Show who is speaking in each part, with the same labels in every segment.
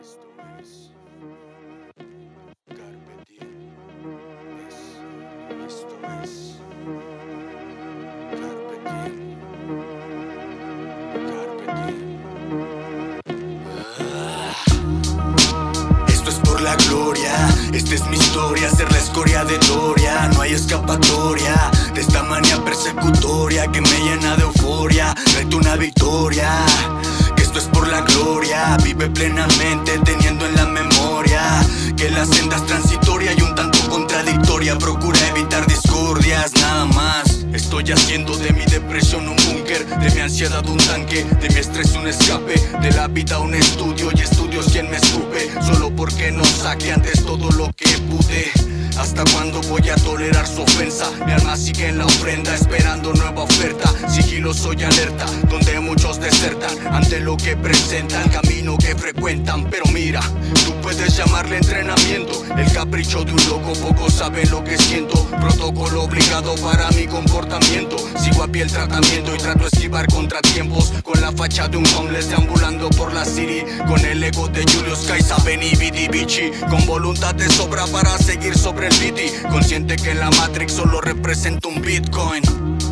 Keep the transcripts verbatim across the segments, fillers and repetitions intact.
Speaker 1: Esto es Carpe Diem. Es, esto es Carpe Diem. Carpe Diem. Ah. Esto es por la gloria, esta es mi historia, ser la escoria de Doria. No hay escapatoria de esta manía persecutoria que me llena de euforia. Reto una victoria, que esto es por la gloria. Vive plenamente teniendo en la memoria que la senda es transitoria y un tanto contradictoria. Procura evitar discordias, nada más. Estoy haciendo de mi depresión un búnker, de mi ansiedad un tanque, de mi estrés un escape, de la vida un estudio y estudios quien me escupe. Solo porque no saque antes todo lo que pude. ¿Hasta cuándo voy a tolerar su ofensa? Mi alma sigue en la ofrenda esperando nueva oferta. Sigiloso y alerta, donde muchos desertan ante lo que presenta el camino que frecuentan. Pero mira, tú puedes llamarle entrenamiento, el capricho de un loco, pocos saben lo que siento. Protocolo obligado para mi comportamiento. Sigo a pie el tratamiento y trato de esquivar contratiempos, con la facha de un homeless deambulando por la city, con el ego de Julius Caesar, Benny Vidi Vici, con voluntad de sobra para seguir sobre el beat, consciente que la Matrix solo representa un Bitcoin.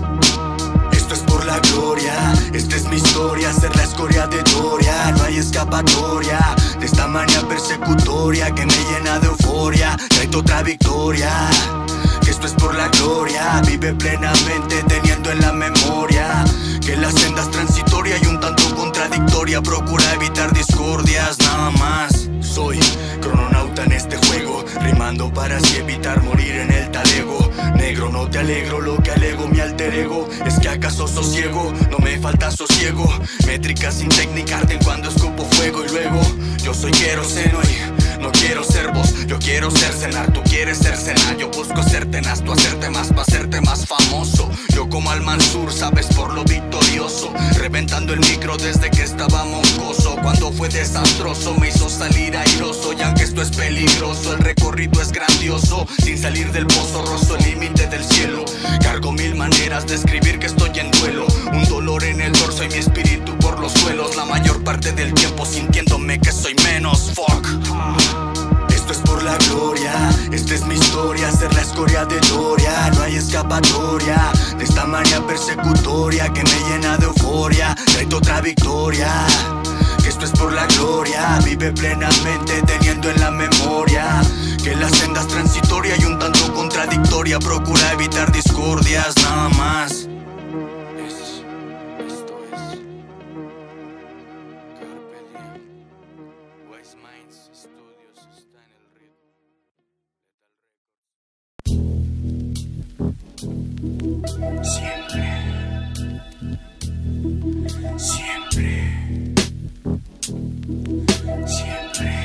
Speaker 1: Esto es por la gloria, esta es mi historia, ser la escoria de Doria. No hay escapatoria de esta manía persecutoria que me llena de euforia. Reto otra victoria, que esto es por la gloria. Vive plenamente teniendo en la memoria que la senda es transitoria y un tanto contradictoria. Procura evitar discordias, nada más. Soy crononauta en este juego, rimando para así evitar morir en el talego. Negro, no te alegro, lo que alego mi alter ego es que acaso sosiego, no me falta sosiego. Métrica sin técnica, arden cuando escupo fuego. Y luego, yo soy queroseno y no quiero ser vos, yo quiero ser cenar. Tú quieres ser cenar, yo busco ser tenaz, tú hacerte más pa' hacerte más famoso. Yo como al Mansur, sabes, por lo victorioso, reventando el micro desde que estaba moncoso. Cuando fue desastroso me hizo salir airoso, y aunque esto es peligroso, el recorrido es grandioso. Sin salir del pozo rozo el límite del cielo. Cargo mil maneras de escribir que estoy en duelo, un dolor en el dorso y mi espíritu por los suelos. La mayor parte del tiempo sintiéndome que soy menos. Fuck. Esto es por la gloria, esta es mi historia, ser la escoria de Doria. No hay escapatoria de esta manía persecutoria que me llena de euforia. Reto otra victoria, que esto es por la gloria. Vive plenamente teniendo en la memoria que la senda es transitoria y un tanto contradictoria. Procura evitar discordias, nada más. Es, esto es Carpe Diem. Wise Minds Studios está en el ritmo. Siempre, siempre, siempre.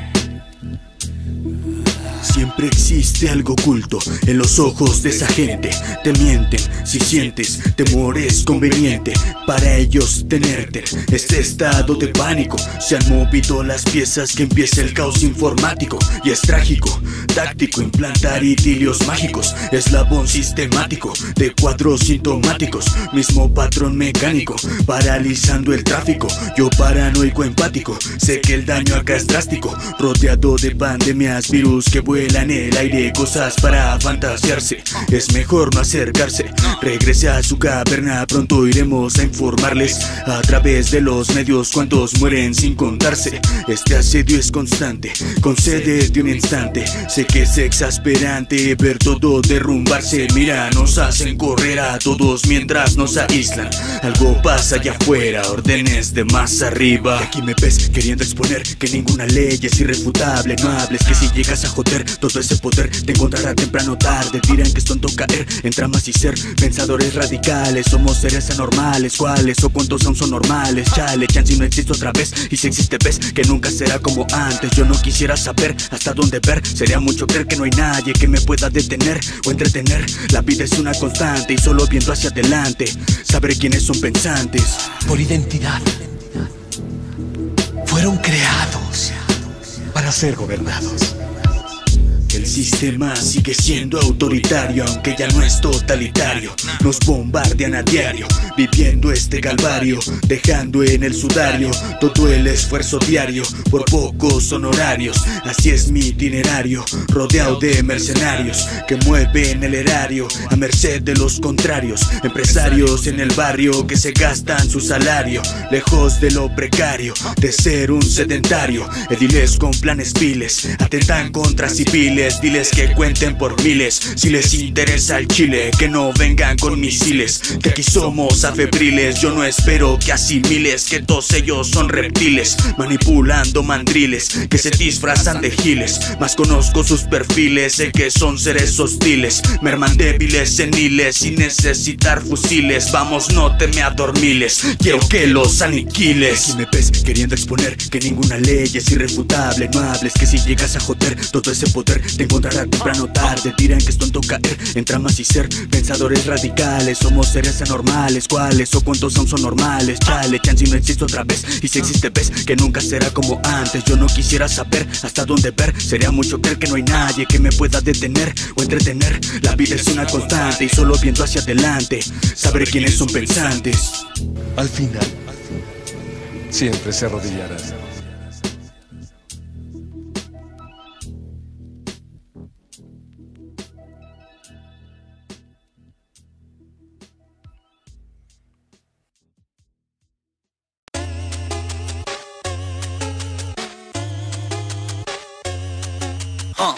Speaker 1: Siempre existe algo oculto en los ojos de esa gente. Te mienten si sientes temor es conveniente para ellos tenerte. Este estado de pánico, se han movido las piezas que empieza el caos informático. Y es trágico, táctico, implantar idilios mágicos, eslabón sistemático de cuadros sintomáticos. Mismo patrón mecánico, paralizando el tráfico. Yo paranoico empático, sé que el daño acá es drástico. Rodeado de pandemias, virus que vuelan en el aire, cosas para fantasearse. Es mejor no acercarse, regrese a su caverna. Pronto iremos a informarles a través de los medios cuántos mueren sin contarse. Este asedio es constante, concede de un instante. Sé que es exasperante ver todo derrumbarse. Mira, nos hacen correr a todos mientras nos aíslan. Algo pasa allá afuera, órdenes de más arriba. Y aquí me ves queriendo exponer que ninguna ley es irrefutable. No hables que si llegas a joder todo ese poder te encontrará temprano o tarde. Dirán que es tonto caer en tramas y ser pensadores radicales. Somos seres anormales, ¿cuáles o cuántos aún son normales? Chale, chance si no existe otra vez, y si existe ves que nunca será como antes. Yo no quisiera saber hasta dónde ver, sería mucho creer que no hay nadie que me pueda detener o entretener. La vida es una constante y solo viendo hacia adelante sabré quiénes son pensantes.
Speaker 2: Por identidad fueron creados para ser gobernados.
Speaker 1: El sistema sigue siendo autoritario, aunque ya no es totalitario. Nos bombardean a diario, viviendo este calvario, dejando en el sudario todo el esfuerzo diario por pocos honorarios. Así es mi itinerario, rodeado de mercenarios que mueven el erario a merced de los contrarios. Empresarios en el barrio que se gastan su salario, lejos de lo precario, de ser un sedentario. Ediles con planes viles atentan contra civiles. Diles que cuenten por miles, si les interesa el Chile, que no vengan con misiles, que aquí somos afebriles. Yo no espero que asimiles que todos ellos son reptiles, manipulando mandriles que se disfrazan de giles. Más conozco sus perfiles, sé que son seres hostiles, merman débiles, seniles, sin necesitar fusiles. Vamos, no te me adormiles, quiero que los aniquiles. Si me ves queriendo exponer que ninguna ley es irrefutable, no hables que si llegas a joder todo ese poder te encontrará temprano o tarde. Dirán que es tonto caer en tramas y ser pensadores radicales. Somos seres anormales, ¿cuáles o cuántos aún son normales? Chale, chance y no existe otra vez, y si existe ves que nunca será como antes. Yo no quisiera saber hasta dónde ver, sería mucho creer que no hay nadie que me pueda detener o entretener. La vida es una constante y solo viendo hacia adelante sabré quiénes son pensantes.
Speaker 2: Al final, siempre se arrodillarán.
Speaker 1: Uh.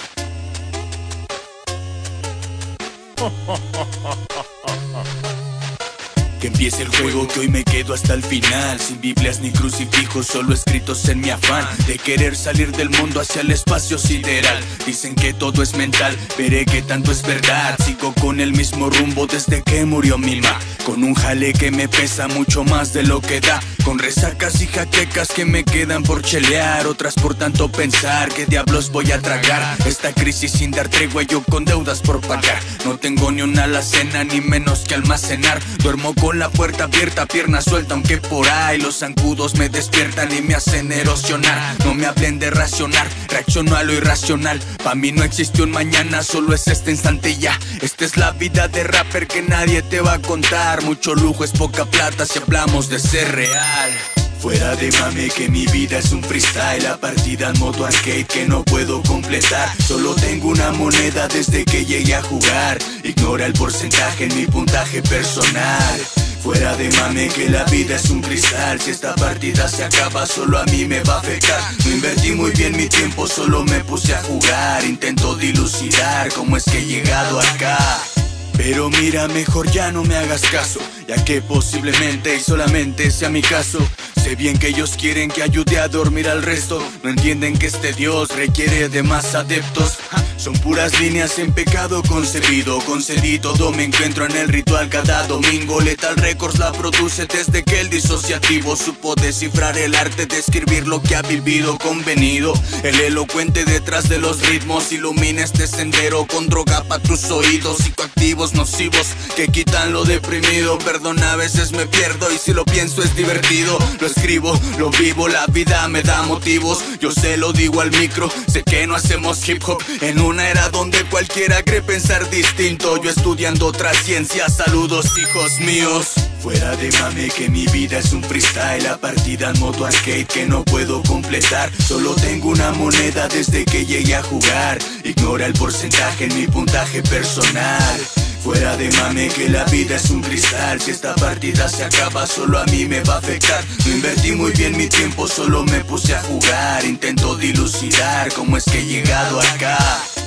Speaker 1: Que empiece el juego, que hoy me quedo hasta el final, sin Biblias ni crucifijos, solo escritos en mi afán de querer salir del mundo hacia el espacio sideral. Dicen que todo es mental, veré que tanto es verdad. Sigo con el mismo rumbo desde que murió mi ma, con un jale que me pesa mucho más de lo que da, con resacas y jaquecas que me quedan por chelear, otras por tanto pensar que diablos voy a tragar. Esta crisis sin dar tregua, yo con deudas por pagar. No tengo ni una alacena, ni menos que almacenar. Duermo con la puerta abierta, pierna suelta, aunque por ahí los zancudos me despiertan y me hacen erosionar. No me hablen de racionar, reacciono a lo irracional. Pa' mí no existe un mañana, solo es este instante y ya. Esta es la vida de rapper que nadie te va a contar. Mucho lujo es poca plata si hablamos de ser real. Fuera de mame que mi vida es un freestyle, la partida en modo arcade que no puedo completar. Solo tengo una moneda desde que llegué a jugar, ignora el porcentaje en mi puntaje personal. Fuera de mame que la vida es un cristal, si esta partida se acaba solo a mí me va a afectar. No invertí muy bien mi tiempo, solo me puse a jugar, intento dilucidar cómo es que he llegado acá. Pero mira, mejor ya no me hagas caso, ya que posiblemente y solamente sea mi caso. Sé bien que ellos quieren que ayude a dormir al resto, no entienden que este Dios requiere de más adeptos. Son puras líneas en pecado concebido, concedí todo, me encuentro en el ritual cada domingo. Lethal Records la produce desde que el disociativo supo descifrar el arte de escribir lo que ha vivido convenido. El elocuente detrás de los ritmos ilumina este sendero con droga pa' tus oídos, psicoactivos nocivos que quitan lo deprimido. Perdona, a veces me pierdo y si lo pienso es divertido. Lo escribo, lo vivo, la vida me da motivos. Yo se lo digo al micro, sé que no hacemos hip hop en una era donde cualquiera cree pensar distinto. Yo estudiando otras ciencias, saludos hijos míos. Fuera de mame que mi vida es un freestyle, la partida en modo arcade que no puedo completar. Solo tengo una moneda desde que llegué a jugar, ignora el porcentaje en mi puntaje personal. Fuera de mame que la vida es un cristal, si esta partida se acaba solo a mí me va a afectar. No invertí muy bien mi tiempo, solo me puse a jugar, intento dilucidar cómo es que he llegado acá.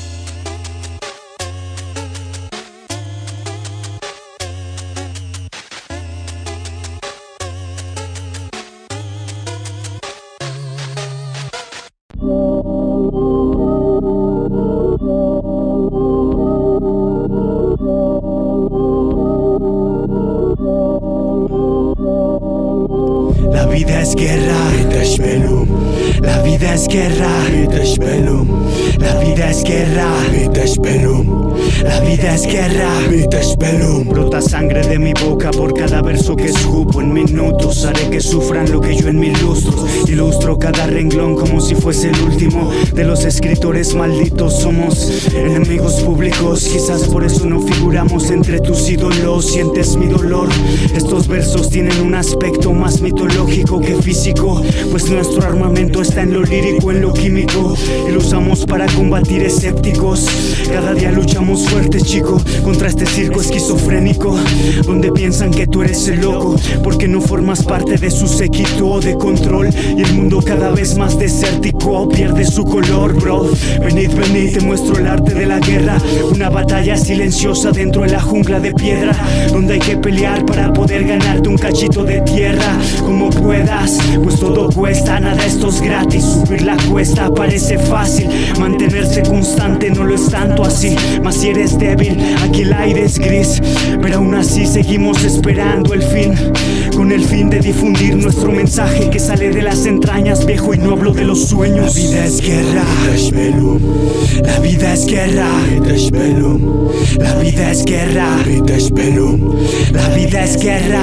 Speaker 3: La vida es guerra, la vida es guerra, la vida es guerra, la vida es guerra, brota sangre de mi boca por cada verso que escupo. En minutos haré que sufran lo que yo en mil lustros. Ilustro cada renglón como si fuese el último de los escritores malditos. Somos enemigos públicos, quizás por eso no figuramos entre tus ídolos. Sientes mi dolor, estos versos tienen un aspecto más mitológico que físico, pues nuestro armamento está en lo lírico, en lo químico, y lo usamos para combatir escépticos. Cada día luchamos fuerte, chico, contra este circo esquizofrénico, donde piensan que tú eres el loco, porque no formas parte de su séquito de control. Y el mundo cada vez más desértico pierde su color, bro. Venid, venid, te muestro el arte de la guerra, una batalla silenciosa dentro de la jungla de piedra, donde hay que pelear para poder ganarte un cachito de tierra. Como puedas, pues todo cuesta, nada esto es gratis. Subir la cuesta parece fácil, mantenerse constante no lo es tanto así. Mas si eres débil, aquí el aire es gris, pero aún así seguimos esperando el fin, con el fin de difundir nuestro mensaje que sale de las entrañas, viejo, y no hablo de los sueños. La vida es guerra, la vida es guerra, la vida es guerra, la vida es guerra.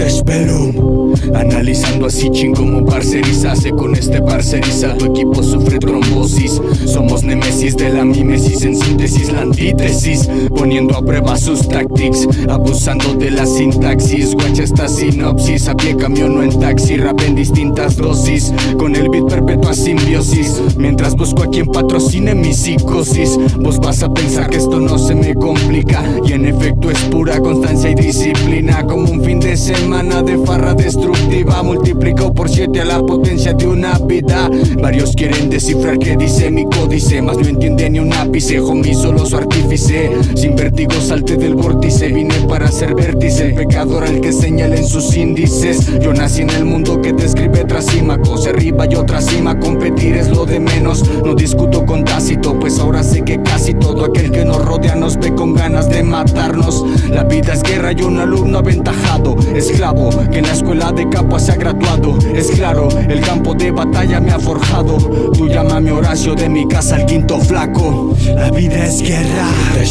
Speaker 1: Analizando así chin como parcerizace con este parceriza, tu equipo sufre trombosis. Somos némesis de la mimesis, en síntesis la antítesis, poniendo a prueba sus tactics, abusando de la sintaxis. Guacha esta sinopsis, a pie, camión o en taxi, rap en distintas dosis, con el beat perpetua simbiosis, mientras busco a quien patrocine mi psicosis. Vos vas a pensar que esto no se me complica, y en efecto es pura constancia y disciplina, como un fin de semana de farra destructiva, multiplicado por siete a la potencia de una vida. Varios quieren descifrar qué dice mi códice, mas no entiende ni un ápice, homie, solo su artífice. Sin vértigo salte del vórtice, vine para ser vértice, el pecador al que señalen sus índices. Yo nací en el mundo que describe trasímacos, arriba y otra cima, competir es lo de menos. No discuto con Tácito, pues ahora sé que casi todo aquel que nos rodea nos ve con ganas de matarnos. La vida es guerra y un alumno aventajado, esclavo que en la escuela de capa se ha graduado. Es claro, el campo de batalla me ha forjado. Tú llámame Horacio, de mi casa al quinto flaco.
Speaker 3: La vida es guerra,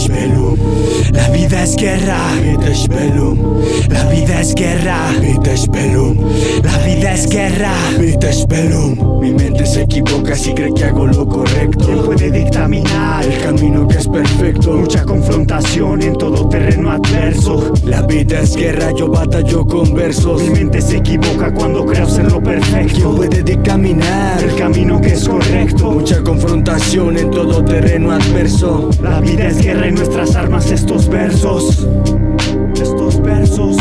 Speaker 3: la vida es guerra, la vida es guerra, la vida es guerra.
Speaker 1: Mi mente se equivoca si cree que hago lo correcto.
Speaker 3: ¿Quién puede dictaminar
Speaker 1: el camino que es perfecto?
Speaker 3: Mucha confrontación en todo terreno adverso.
Speaker 1: La vida es guerra, yo batallo con versos.
Speaker 3: Mi mente se equivoca cuando creo ser lo perfecto.
Speaker 1: ¿Quién puede dictaminar
Speaker 3: el camino que es correcto?
Speaker 1: Mucha confrontación en todo terreno adverso.
Speaker 3: La vida es guerra y nuestras armas estos versos, estos versos.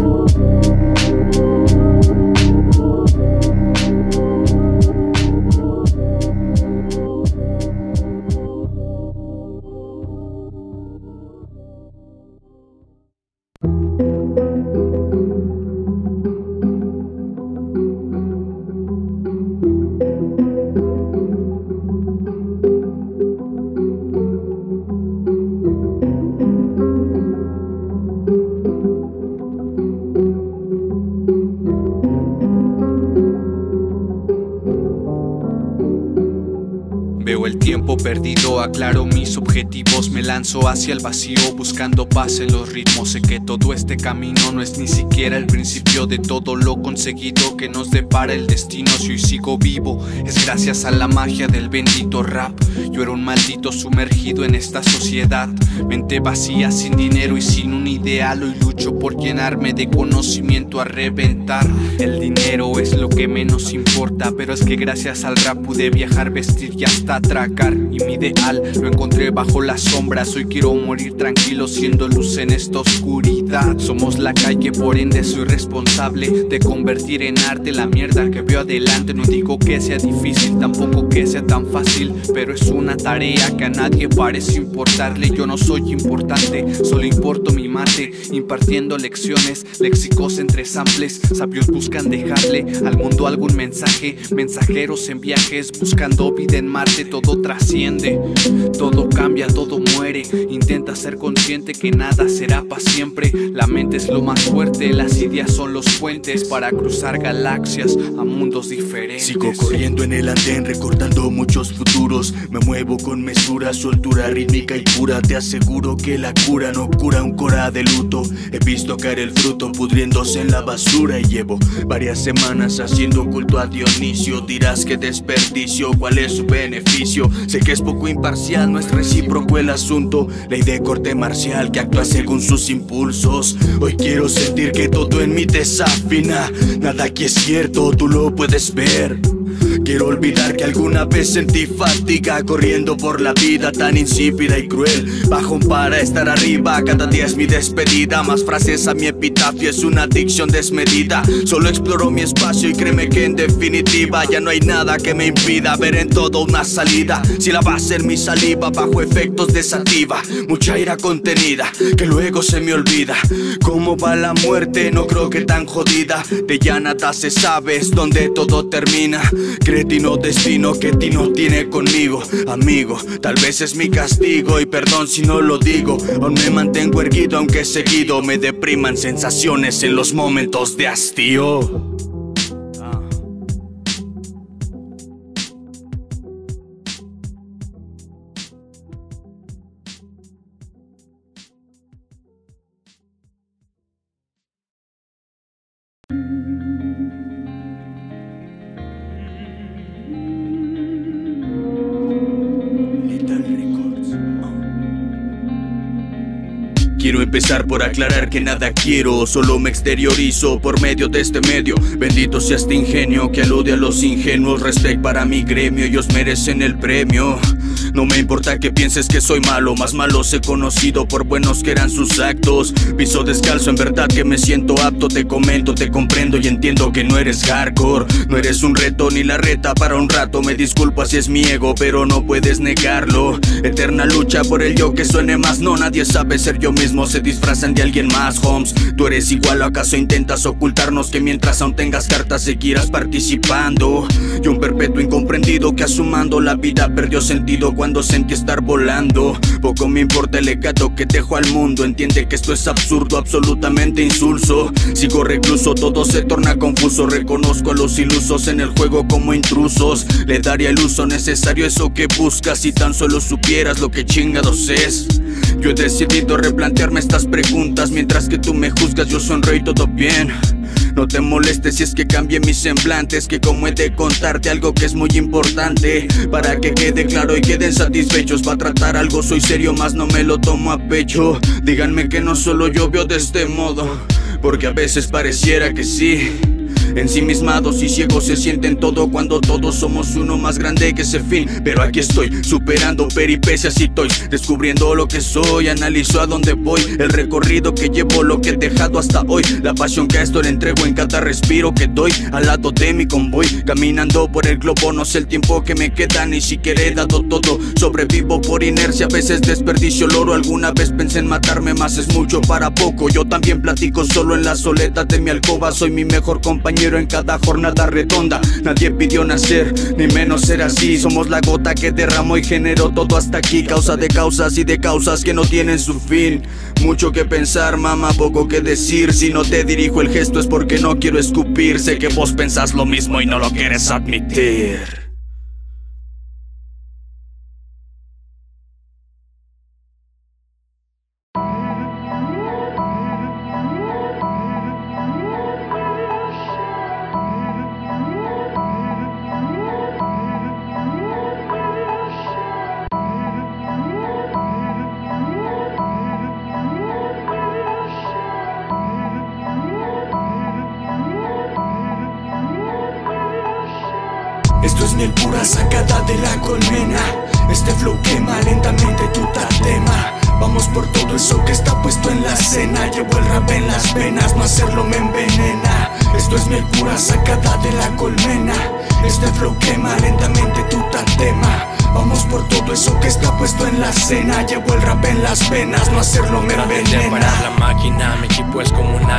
Speaker 4: Veo el tiempo perdido, aclaro mis objetivos, me lanzo hacia el vacío buscando paz en los ritmos. Sé que todo este camino no es ni siquiera el principio de todo lo conseguido que nos depara el destino. Si hoy sigo vivo es gracias a la magia del bendito rap. Yo era un maldito sumergido en esta sociedad, mente vacía, sin dinero y sin un ideal. Hoy lucho por llenarme de conocimiento a reventar. El dinero es lo que menos importa, pero es que gracias al rap pude viajar, vestir y hasta atracar. Y mi ideal lo encontré bajo las sombras. Hoy quiero morir tranquilo siendo luz en esta oscuridad. Somos la calle, por ende soy responsable de convertir en arte la mierda que veo adelante. No digo que sea difícil, tampoco que sea tan fácil, pero es una tarea que a nadie parece importarle. Yo no soy importante, solo importo mi mate, impartiendo lecciones, léxicos entre samples. Sabios buscan dejarle al mundo algún mensaje, mensajeros en viajes buscando vida en Marte. Todo trasciende. Todo cambia, todo muere. Intenta ser consciente que nada será para siempre. La mente es lo más fuerte, las ideas son los puentes para cruzar galaxias a mundos diferentes.
Speaker 1: Sigo corriendo en el andén, recordando muchos futuros. Me muevo con mesura, soltura rítmica y pura. Te aseguro que la cura no cura un cora de luto. He visto caer el fruto pudriéndose en la basura y llevo varias semanas haciendo culto a Dionisio. Dirás que desperdicio, ¿cuál es su beneficio? Sé que es poco imparcial, no es recíproco el asunto. Ley de corte marcial que actúa según sus impulsos. Hoy quiero sentir que todo en mí desafina. Nada aquí es cierto, tú lo puedes ver. Quiero olvidar que alguna vez sentí fatiga corriendo por la vida tan insípida y cruel. Bajón para estar arriba, cada día es mi despedida. Más frases a mi epitafio, es una adicción desmedida. Solo exploro mi espacio y créeme que en definitiva ya no hay nada que me impida ver en todo una salida. Si la base en mi saliva bajo efectos de sativa, mucha ira contenida que luego se me olvida. ¿Cómo va la muerte? No creo que tan jodida. De ya nada se sabe, es donde todo termina. Cretino destino que Tino tiene conmigo. Amigo, tal vez es mi castigo y perdón si no lo digo. Aún me mantengo erguido aunque seguido me depriman sensaciones en los momentos de hastío. Quiero empezar por aclarar que nada quiero, solo me exteriorizo por medio de este medio. Bendito sea este ingenio que alude a los ingenuos. Respect para mi gremio, ellos merecen el premio. No me importa que pienses que soy malo, más malos he conocido por buenos que eran sus actos. Piso descalzo, en verdad que me siento apto. Te comento, te comprendo y entiendo que no eres hardcore. No eres un reto ni la reta para un rato. Me disculpo si es mi ego, pero no puedes negarlo. Eterna lucha por el yo que suene más. No, nadie sabe ser yo mismo, se disfrazan de alguien más, Holmes. ¿Tú eres igual o acaso intentas ocultarnos que mientras aún tengas cartas seguirás participando? Y un perpetuo incomprendido que asumando la vida perdió sentido cuando sentí estar volando. Poco me importa el legado que dejo al mundo. Entiende que esto es absurdo, absolutamente insulso. Sigo recluso, todo se torna confuso. Reconozco a los ilusos en el juego como intrusos. Le daría el uso necesario a eso que buscas si tan solo supieras lo que chingados es. Yo he decidido replantearme estas preguntas. Mientras que tú me juzgas yo sonrío y todo bien. No te molestes si es que cambié mis semblantes, que como he de contarte algo que es muy importante, para que quede claro y queden satisfechos. Va a tratar algo, soy serio, más no me lo tomo a pecho. Díganme que no solo yo veo de este modo, porque a veces pareciera que sí. Ensimismados y ciegos se sienten todo cuando todos somos uno más grande que ese fin. Pero aquí estoy, superando peripecias y estoy descubriendo lo que soy. Analizo a dónde voy, el recorrido que llevo, lo que he dejado hasta hoy. La pasión que a esto le entrego en cada respiro que doy al lado de mi convoy. Caminando por el globo, no sé el tiempo que me queda, ni siquiera he dado todo. Sobrevivo por inercia, a veces desperdicio el oro. Alguna vez pensé en matarme, más es mucho para poco. Yo también platico solo en la soledad de mi alcoba. Soy mi mejor compañero en cada jornada redonda. Nadie pidió nacer, ni menos ser así. Somos la gota que derramó y generó todo hasta aquí. Causa de causas y de causas que no tienen su fin. Mucho que pensar, mamá, poco que decir. Si no te dirijo el gesto es porque no quiero escupir. Sé que vos pensás lo mismo y no lo quieres admitir. Esto es miel pura sacada de la colmena. Este flow quema lentamente tu tatema. Vamos por todo eso que está puesto en la cena. Llevo el rap en las venas, no hacerlo me envenena. Esto es miel pura sacada de la colmena. Este flow quema lentamente tu tatema. Vamos por todo eso que está puesto en la cena. Llevo el rap en las venas, no hacerlo me envenena.
Speaker 5: Para la máquina, mi equipo es como un águila.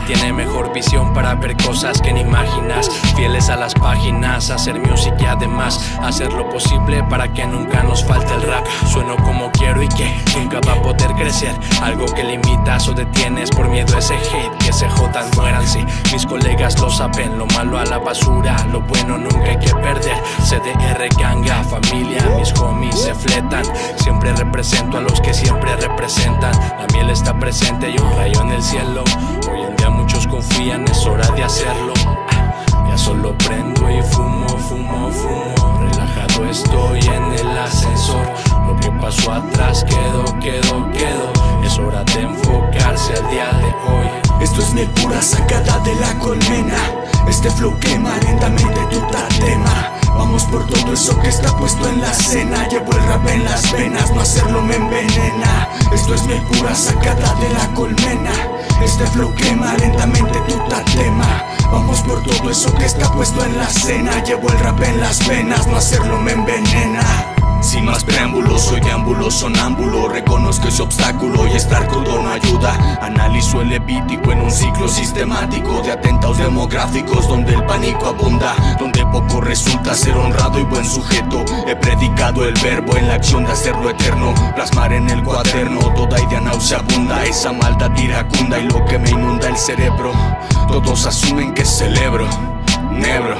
Speaker 5: tiene mejor visión para ver cosas que ni imaginas. Fieles a las páginas, hacer music y además hacer lo posible para que nunca nos falte el rap. Sueno como quiero y que nunca va a poder crecer. Algo que limitas o detienes por miedo a ese hate. Que se jodan, muéranse, mis colegas lo saben. Lo malo a la basura, lo bueno nunca hay que perder. C D R ganga, familia, mis homies se fletan. Siempre represento a los que siempre representan. La miel está presente y un rayo en el cielo. Hoy en día muchos confían, es hora de hacerlo. Ya solo prendo y fumo, fumo, fumo. Relajado estoy en el ascensor. Lo que pasó atrás quedó, quedó, quedó. Es hora de enfocarse al día de hoy.
Speaker 1: Esto es miel pura sacada de la colmena. Este flow quema lentamente tu tatema. Vamos por todo eso que está puesto en la cena. Llevo el rap en las venas, no hacerlo me envenena. Esto es miel pura sacada de la colmena. Este flow quema lentamente tu tatema. Vamos por todo eso que está puesto en la cena. Llevo el rap en las venas, no hacerlo me envenena. Sin más preámbulos, soy deambulo sonámbulo. Reconozco ese obstáculo y estar crudo no ayuda. Analizo el levítico en un ciclo sistemático de atentados demográficos donde el pánico abunda, donde poco resulta ser honrado y buen sujeto. He predicado el verbo en la acción de hacerlo eterno, plasmar en el cuaderno toda idea nauseabunda. Esa maldad iracunda y lo que me inunda el cerebro. Todos asumen que celebro, nebro,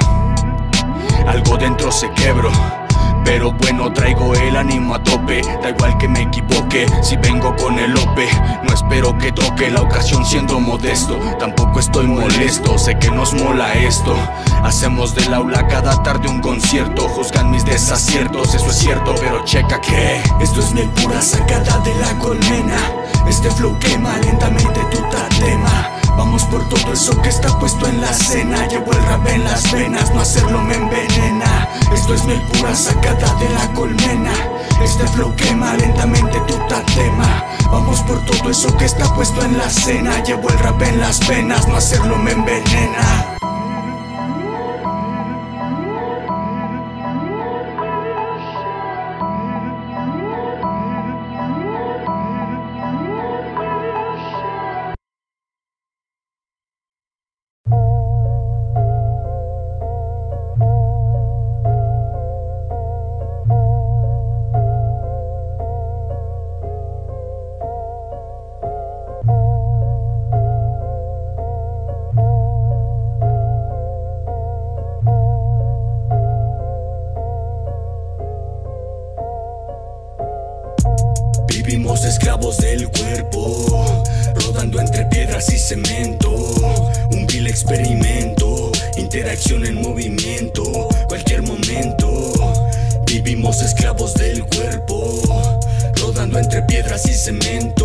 Speaker 1: algo dentro se quebró. Pero bueno, traigo el ánimo a tope. Da igual que me equivoque, si vengo con el ope. No espero que toque la ocasión siendo modesto. Tampoco estoy molesto, sé que nos mola esto. Hacemos del aula cada tarde un concierto. Juzgan mis desaciertos, eso es cierto, pero checa que esto es miel pura sacada de la colmena. Este flow quema lentamente tu tatema. Vamos por todo eso que está puesto en la cena. Llevo el rap en las venas, no hacerlo me envenena. Esto es miel pura sacada de la colmena. Este flow quema lentamente tu tatema. Vamos por todo eso que está puesto en la cena. Llevo el rap en las venas, no hacerlo me envenena. Vivimos esclavos del cuerpo, rodando entre piedras y cemento. Un vil experimento, interacción en movimiento, cualquier momento. Vivimos esclavos del cuerpo, rodando entre piedras y cemento.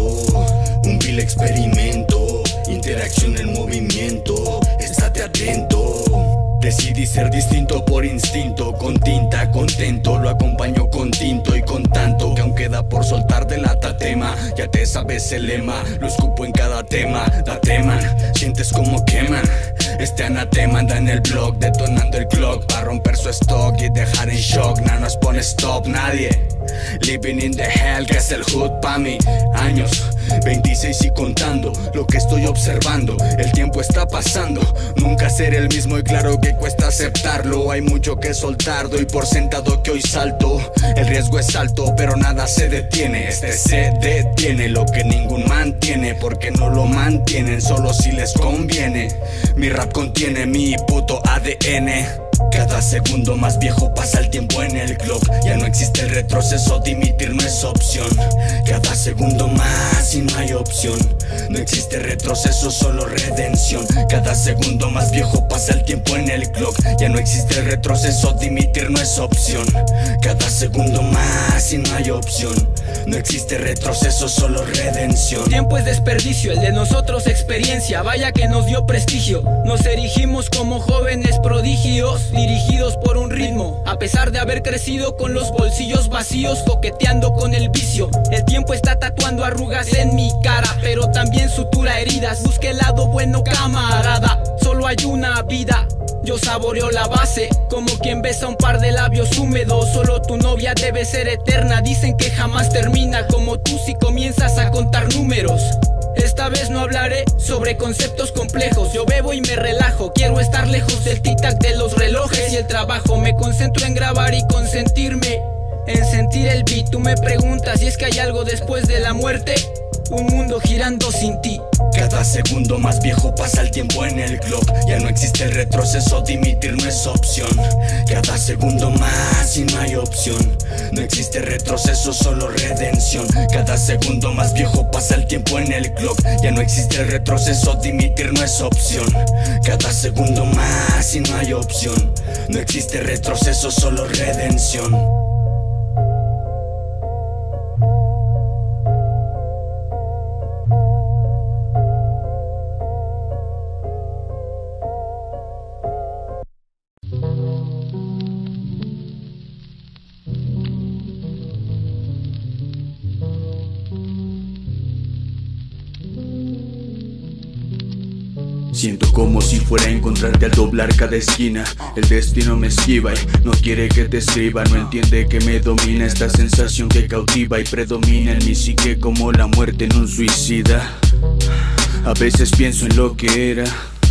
Speaker 1: Un vil experimento, interacción en movimiento. Estate atento. Decidí ser distinto por instinto, con tinta, contento, lo acompaño con tinto y con tanto que aún queda por soltar de la tatema. Ya te sabes el lema, lo escupo en cada tema. Date man, sientes como queman. Este anatema anda en el blog, detonando el clock para romper su stock y dejar en shock. Nah, nos pone stop nadie. Living in the hell, que es el hood pa' mí. Años, veintiséis y contando lo que estoy observando. El tiempo está pasando, nunca seré el mismo y claro que cuesta aceptarlo. Hay mucho que soltar, doy por sentado que hoy salto. El riesgo es alto, pero nada se detiene. Este se detiene, lo que ningún mantiene, porque no lo mantienen, solo si les conviene. Mi rap contiene mi puto A D N. Cada segundo más viejo pasa el tiempo en el clock. Ya no existe el retroceso, dimitir no es opción. Cada segundo más y no hay opción. No existe retroceso, solo redención. Cada segundo más viejo pasa el tiempo en el clock. Ya no existe el retroceso, dimitir no es opción. Cada segundo más y no hay opción. No existe retroceso, solo redención.
Speaker 6: Tiempo es desperdicio, el de nosotros experiencia. Vaya que nos dio prestigio. Nos erigimos como jóvenes prodigios, dirigidos por un ritmo. A pesar de haber crecido con los bolsillos vacíos, coqueteando con el vicio. El tiempo está tatuando arrugas en mi cara, pero también sutura heridas. Busque el lado bueno, camarada. Solo hay una vida. Yo saboreo la base, como quien besa un par de labios húmedos. Solo tu novia debe ser eterna. Dicen que jamás termina, como tú si comienzas a contar números. Esta vez no hablaré, solo sobre conceptos complejos. Yo bebo y me relajo, quiero estar lejos del tic-tac de los relojes y el trabajo. Me concentro en grabar y consentirme, en sentir el beat. Tú me preguntas si es que hay algo después de la muerte, un mundo girando sin ti.
Speaker 1: Cada segundo más viejo pasa el tiempo en el clock. Ya no existe el retroceso, dimitir no es opción. Cada segundo más y no hay opción. No existe retroceso, solo redención. Cada segundo más viejo pasa el tiempo en el clock. Ya no existe el retroceso, dimitir no es opción. Cada segundo más y no hay opción. No existe retroceso, solo redención.
Speaker 4: Siento como si fuera a encontrarte al doblar cada esquina. El destino me esquiva y no quiere que te escriba. No entiende que me domina esta sensación que cautiva y predomina en mi psique como la muerte en un suicida. A veces pienso en lo que era,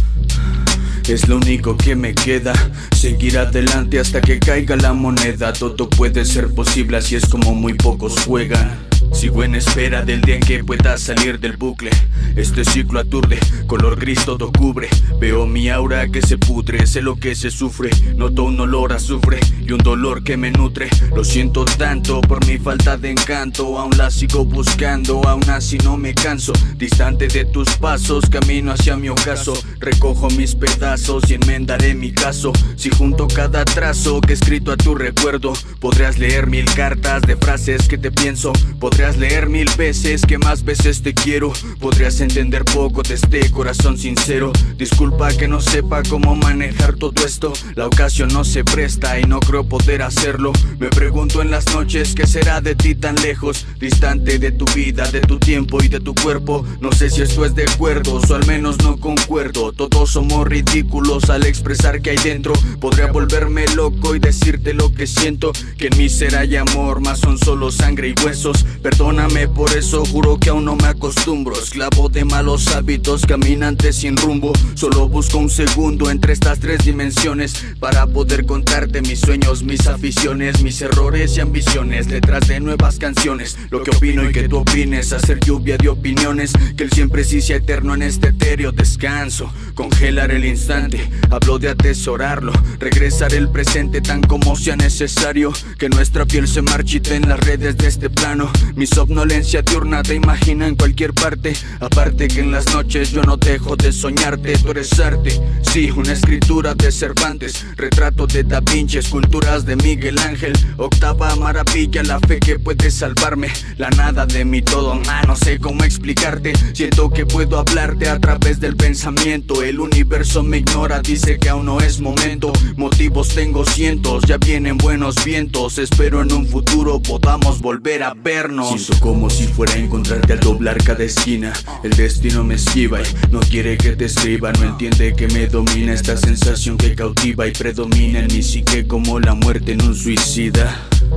Speaker 4: es lo único que me queda. Seguir adelante hasta que caiga la moneda. Todo puede ser posible, así es como muy pocos juegan. Sigo en espera del día en que pueda salir del bucle. Este ciclo aturde, color gris todo cubre. Veo mi aura que se pudre, sé lo que se sufre. Noto un olor a azufre y un dolor que me nutre. Lo siento tanto por mi falta de encanto. Aún la sigo buscando, aún así no me canso. Distante de tus pasos, camino hacia mi ocaso. Recojo mis pedazos y enmendaré mi caso. Si junto cada trazo que he escrito a tu recuerdo, podrías leer mil cartas de frases que te pienso. Podrías leer mil veces que más veces te quiero. Podrías entender poco de este corazón sincero. Disculpa que no sepa cómo manejar todo esto. La ocasión no se presta y no creo poder hacerlo. Me pregunto en las noches qué será de ti tan lejos, distante de tu vida, de tu tiempo y de tu cuerpo. No sé si esto es de acuerdos o al menos no concuerdo. Todos somos ridículos al expresar que hay dentro. Podría volverme loco y decirte lo que siento, que en mi ser hay amor, más son solo sangre y huesos. Perdóname por eso, juro que aún no me acostumbro. Esclavo de malos hábitos, caminante sin rumbo. Solo busco un segundo entre estas tres dimensiones para poder contarte mis sueños, mis aficiones, mis errores y ambiciones. Letras de nuevas canciones, lo que opino y que tú opines. Hacer lluvia de opiniones, que el siempre sí sea eterno en este etéreo descanso. Congelar el instante, hablo de atesorarlo. Regresar el presente tan como sea necesario. Que nuestra piel se marchite en las redes de este plano. Mi somnolencia diurna te imagina en cualquier parte. Aparte que en las noches yo no dejo de soñarte. Tú eres arte, sí, una escritura de Cervantes. Retrato de Da Vinci, esculturas de Miguel Ángel. Octava maravilla, la fe que puede salvarme. La nada de mi todo, ah, no sé cómo explicarte. Siento que puedo hablarte a través del pensamiento. El universo me ignora, dice que aún no es momento. Motivos tengo cientos, ya vienen buenos vientos. Espero en un futuro podamos volver a vernos.
Speaker 1: Siento como si fuera a encontrarte al doblar cada esquina. El destino me esquiva y no quiere que te escriba. No entiende que me domina esta sensación que cautiva y predomina en mi psique como la muerte en un suicida.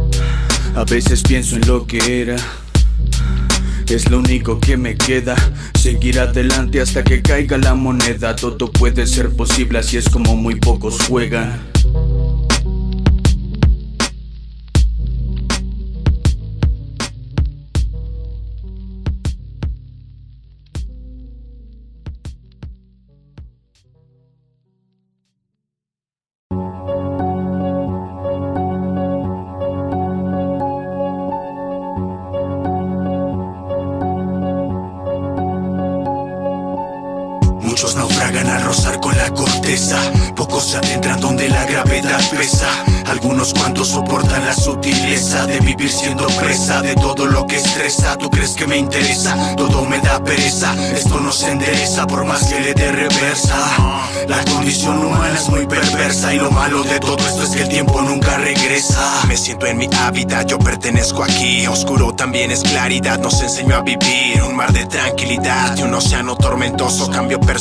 Speaker 1: A veces pienso en lo que era, es lo único que me queda. Seguir adelante hasta que caiga la moneda. Todo puede ser posible, así es como muy pocos juegan. Muchos naufragan al rozar con la corteza, pocos se adentran donde la gravedad pesa. Algunos cuantos soportan la sutileza de vivir siendo presa de todo lo que estresa. ¿Tú crees que me interesa? Todo me da pereza, esto no se endereza por más que le dé reversa. La condición humana es muy perversa y lo malo de todo esto es que el tiempo nunca regresa.
Speaker 7: Me siento en mi hábitat, yo pertenezco aquí. Oscuro también es claridad, nos enseñó a vivir un mar de tranquilidad y un océano tormentoso. Cambio personal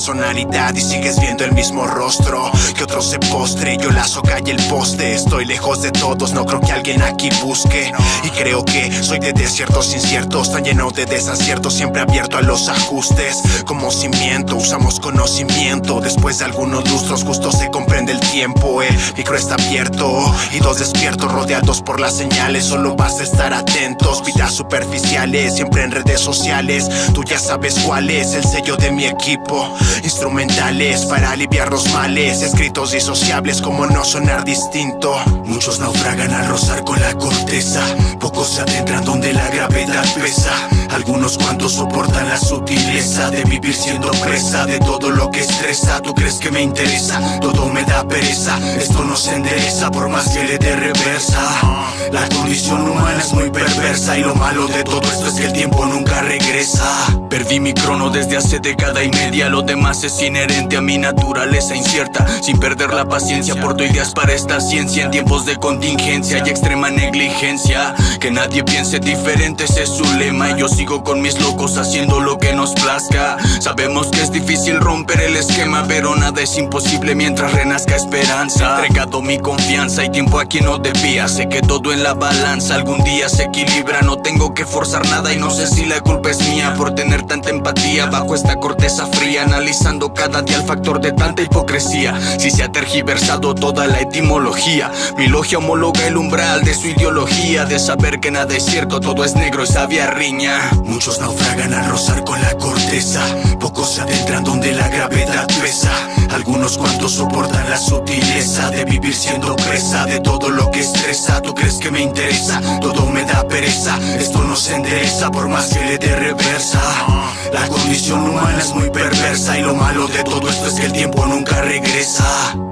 Speaker 7: personalidad y sigues viendo el mismo rostro que otro se postre. Yo la soga y el poste, estoy lejos de todos, no creo que alguien aquí busque. Y creo que soy de desiertos inciertos, tan lleno de desaciertos, siempre abierto a los ajustes. Como cimiento usamos conocimiento, después de algunos lustros justo se comprende el tiempo. El micro está abierto y dos despiertos rodeados por las señales, solo basta estar atentos. Vidas superficiales, siempre en redes sociales, tú ya sabes cuál es el sello de mi equipo. Instrumentales para aliviar los males, escritos disociables como no sonar distinto. Muchos naufragan al rozar con la corteza, pocos se adentran donde la gravedad pesa. Algunos cuantos soportan la sutileza de vivir siendo presa de todo lo que estresa. ¿Tú crees que me interesa? Todo me da pereza, esto no se endereza por más que le dé reversa. La condición humana es muy perversa y lo malo de todo esto es que el tiempo nunca regresa.
Speaker 8: Perdí mi crono desde hace década y media, lo demás es inherente a mi naturaleza incierta. Sin perder la paciencia porto ideas para esta ciencia en tiempos de contingencia y extrema negligencia. Que nadie piense diferente, ese es su lema, y yo sigo con mis locos haciendo lo que nos plazca. Sabemos que es difícil romper el esquema, pero nada es imposible mientras renazca esperanza. He entregado mi confianza y tiempo a quien no debía, sé que todo en la balanza algún día se equilibra. No tengo que forzar nada y no sé si la culpa es mía por tener tanta empatía bajo esta corteza fría, analizando cada día el factor de tanta hipocresía. Si se ha tergiversado toda la etimología, mi logia homologa el umbral de su ideología, de saber que nada es cierto, todo es negro y sabia riña.
Speaker 7: Muchos naufragan al rozar con la corteza, pocos se adentran donde la gravedad pesa. Algunos cuantos soportan la sutileza de vivir siendo presa de todo lo que estresa. ¿Tú crees que me interesa? Todo me da pereza, esto no se endereza por más que le dé reversa. La condición humana es muy perversa y lo malo de todo esto es que el tiempo nunca regresa.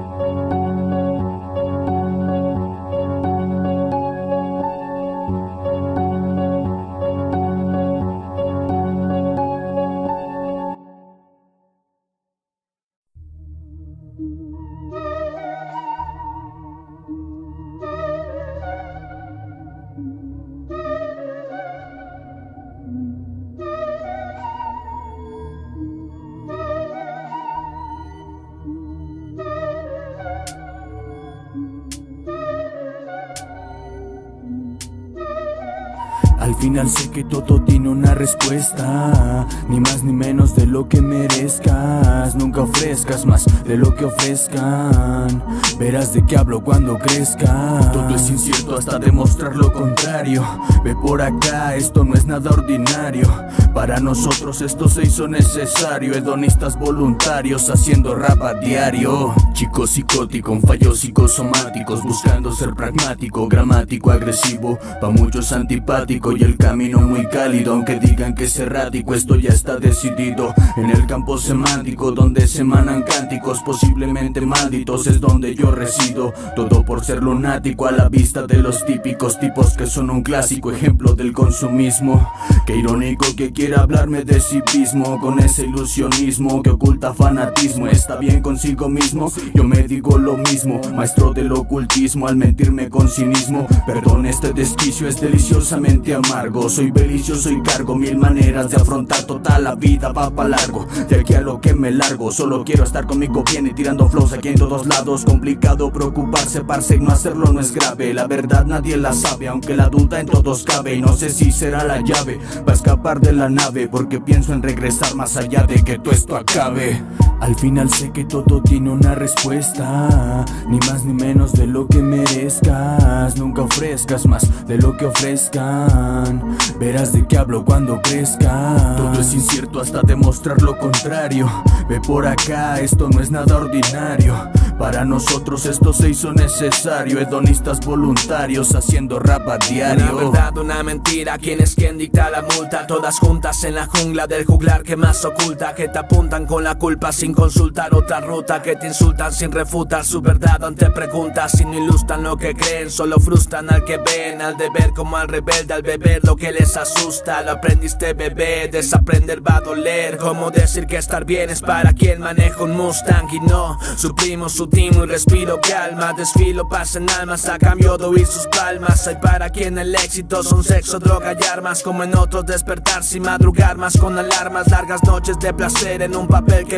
Speaker 3: Al final sé que todo tiene una respuesta, ni más ni menos de lo que merezcas. Nunca ofrezcas más de lo que ofrezcan, verás de qué hablo cuando crezca. Todo es incierto hasta demostrar lo contrario. Ve por acá, esto no es nada ordinario. Para nosotros esto se hizo necesario. Hedonistas voluntarios haciendo rap a diario. Chico psicótico con fallos psicosomáticos, buscando ser pragmático, gramático, agresivo, pa' muchos antipático y el camino muy cálido. Aunque digan que es errático, esto ya está decidido. En el campo semántico donde se emanan cánticos posiblemente malditos es donde yo resido. Todo por ser lunático a la vista de los típicos tipos que son un clásico ejemplo del consumismo. Qué irónico que quiera hablarme de sí mismo con ese ilusionismo que oculta fanatismo. Está bien consigo mismo, yo me digo lo mismo, maestro del ocultismo al mentirme con cinismo. Perdón, este desquicio es deliciosamente amargo. Soy belicioso y cargo mil maneras de afrontar toda la vida, va pa' largo. De aquí a lo que me largo, solo quiero estar conmigo bien y tirando flows aquí en todos lados. Complicado preocuparse, parce, no hacerlo no es grave. La verdad nadie la sabe, aunque la duda en todos cabe. Y no sé si será la llave para escapar de la nave, porque pienso en regresar más allá de que todo esto acabe. Al final sé que todo tiene una respuesta, ni más ni menos de lo que merezcas. Nunca ofrezcas más de lo que ofrezcan, verás de qué hablo cuando crezca. Todo es incierto hasta demostrar lo contrario. Ve por acá, esto no es nada ordinario. Para nosotros esto se hizo necesario. Hedonistas voluntarios haciendo rap a diario.
Speaker 5: Una verdad, una mentira, ¿quién es quien dicta la multa? Todas juntas en la jungla del juglar que más oculta, que te apuntan con la culpa sin consultar otra ruta, que te insultan sin refutar su verdad ante preguntas, y no ilustran lo que creen, solo frustran al que ven, al deber como al rebelde, al beber lo que les asusta. Lo aprendiste, bebé, desaprender va a doler. Como decir que estar bien es para quien maneja un Mustang y no suprimo su timo y respiro calma. Desfilo paz en almas a cambio de oír sus palmas. Hay para quien el éxito son sexo, droga y armas, como en otros despertar sin madrugar más con alarmas. Largas noches de placer en un papel que me compré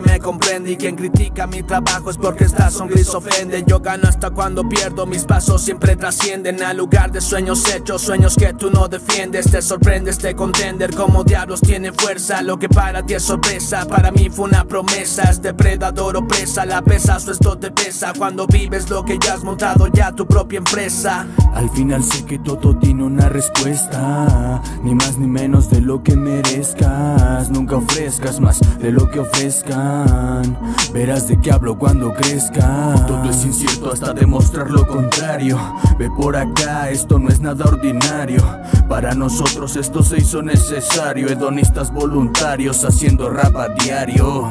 Speaker 9: sorprende. Y quien critica mi trabajo es porque esta sonrisa ofende. Yo gano hasta cuando pierdo, mis pasos siempre trascienden al lugar de sueños hechos, sueños que tú no defiendes. Te sorprende este contender, como diablos tiene fuerza. Lo que para ti es sorpresa, para mí fue una promesa. Es depredador o presa, la pesa, o esto te pesa. Cuando vives lo que ya has montado, ya tu propia empresa.
Speaker 10: Al final sé que todo tiene una respuesta, ni más ni menos de lo que merezcas. Nunca ofrezcas más de lo que ofrezcan, verás de qué hablo cuando crezca. Todo es incierto hasta demostrar lo contrario. Ve por acá, esto no es nada ordinario. Para nosotros esto se hizo necesario. Hedonistas voluntarios haciendo rap a diario.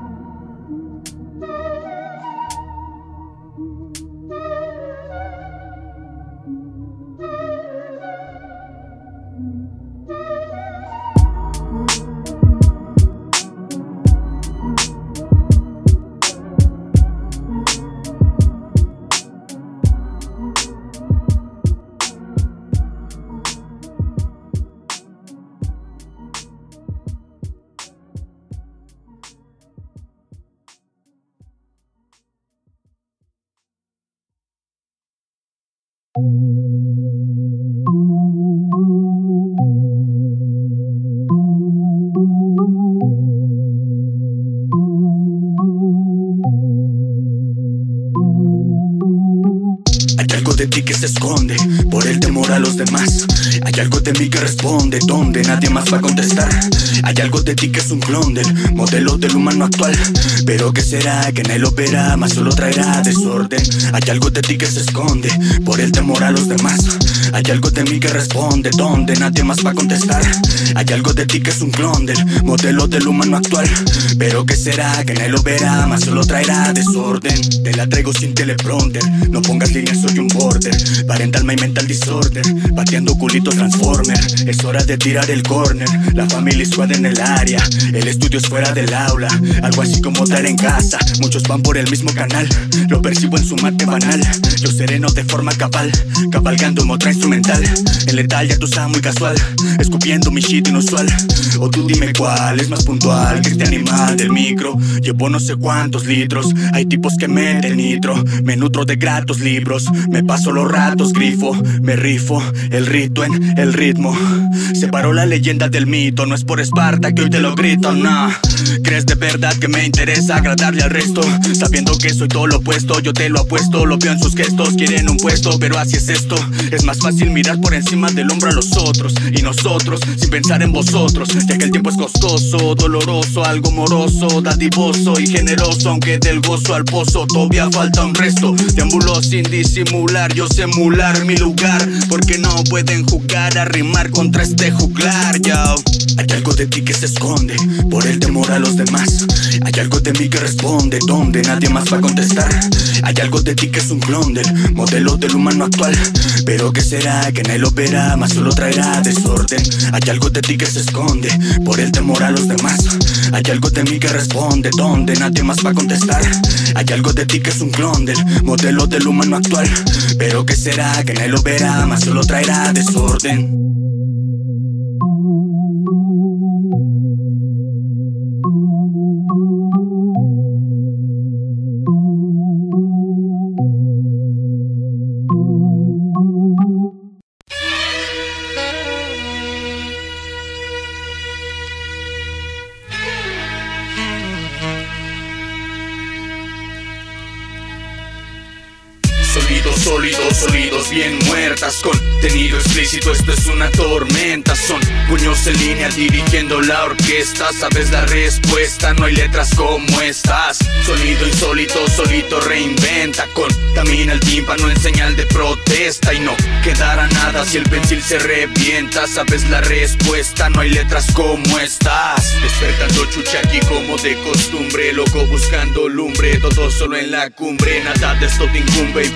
Speaker 1: Hay algo de ti que se esconde por el temor a los demás. Hay algo de mí que responde donde nadie más va a contestar. Hay algo de ti que es un clon del modelo del humano actual. Pero ¿qué será? Que nadie lo verá, más solo traerá desorden. Hay algo de ti que se esconde por el temor a los demás. Hay algo de mí que responde donde nadie más va a contestar. Hay algo de ti que es un clon del modelo del humano actual. Pero ¿qué será? Que nadie lo verá, más solo traerá desorden. Te la traigo sin teleprompter, no pongas líneas, soy un border. Parental my mental disorder, pateando culitos transformer. Es hora de tirar el corner, la familia squad en el área. El estudio es fuera del aula, algo así como dar en casa. Muchos van por el mismo canal, lo percibo en su mate banal. Yo sereno de forma cabal, cabalgando en otra instrumental. En letal ya tú sabes muy casual, escupiendo mi shit inusual. O tú dime cuál es más puntual que este animal del micro. Llevo no sé cuántos litros, hay tipos que meten nitro. Me nutro de gratos libros, me paso los ratos grifo. Me rifo el rito en el ritmo. Separó la leyenda del mito, no es por Esparta que hoy te lo grito, no. ¿Crees de verdad que me interesa agradarle al resto? Sabiendo que soy todo lo opuesto, yo te lo apuesto. Lo veo en sus gestos, quieren un puesto, pero así es esto. Es más fácil mirar por encima del hombro a los otros y nosotros, sin pensar en vosotros. Ya que el tiempo es costoso, doloroso, algo moroso, dadivoso y generoso. Aunque del gozo al pozo todavía falta un resto. Deambulo sin disimular, yo sé emular mi lugar, porque no pueden jugar a rimar contra este juglar, yo. Hay algo de ti que se esconde por el temor a los demás. Hay algo de mí que responde donde nadie más va a contestar. Hay algo de ti que es un clon del modelo del humano actual. Pero ¿qué será? Que nadie lo verá, más solo traerá desorden. Hay algo de ti que se esconde por el temor a los demás. Hay algo de mí que responde donde nadie más va a contestar. Hay algo de ti que es un clon del modelo del humano actual. Pero ¿qué será? Que nadie lo verá, más solo traerá desorden.
Speaker 8: Sólidos, sólidos, sólidos, bien muertas. Contenido explícito, esto es una tormenta. Son puños en línea dirigiendo la orquesta. Sabes la respuesta, no hay letras como estas. Sonido insólito, solito reinventa. Contamina el tímpano en señal de protesta. Y no quedará nada si el pensil se revienta. Sabes la respuesta, no hay letras como estas. Despertando chucha aquí como de costumbre. Loco buscando lumbre, todo solo en la cumbre. Nada de esto te incumbe y por eso el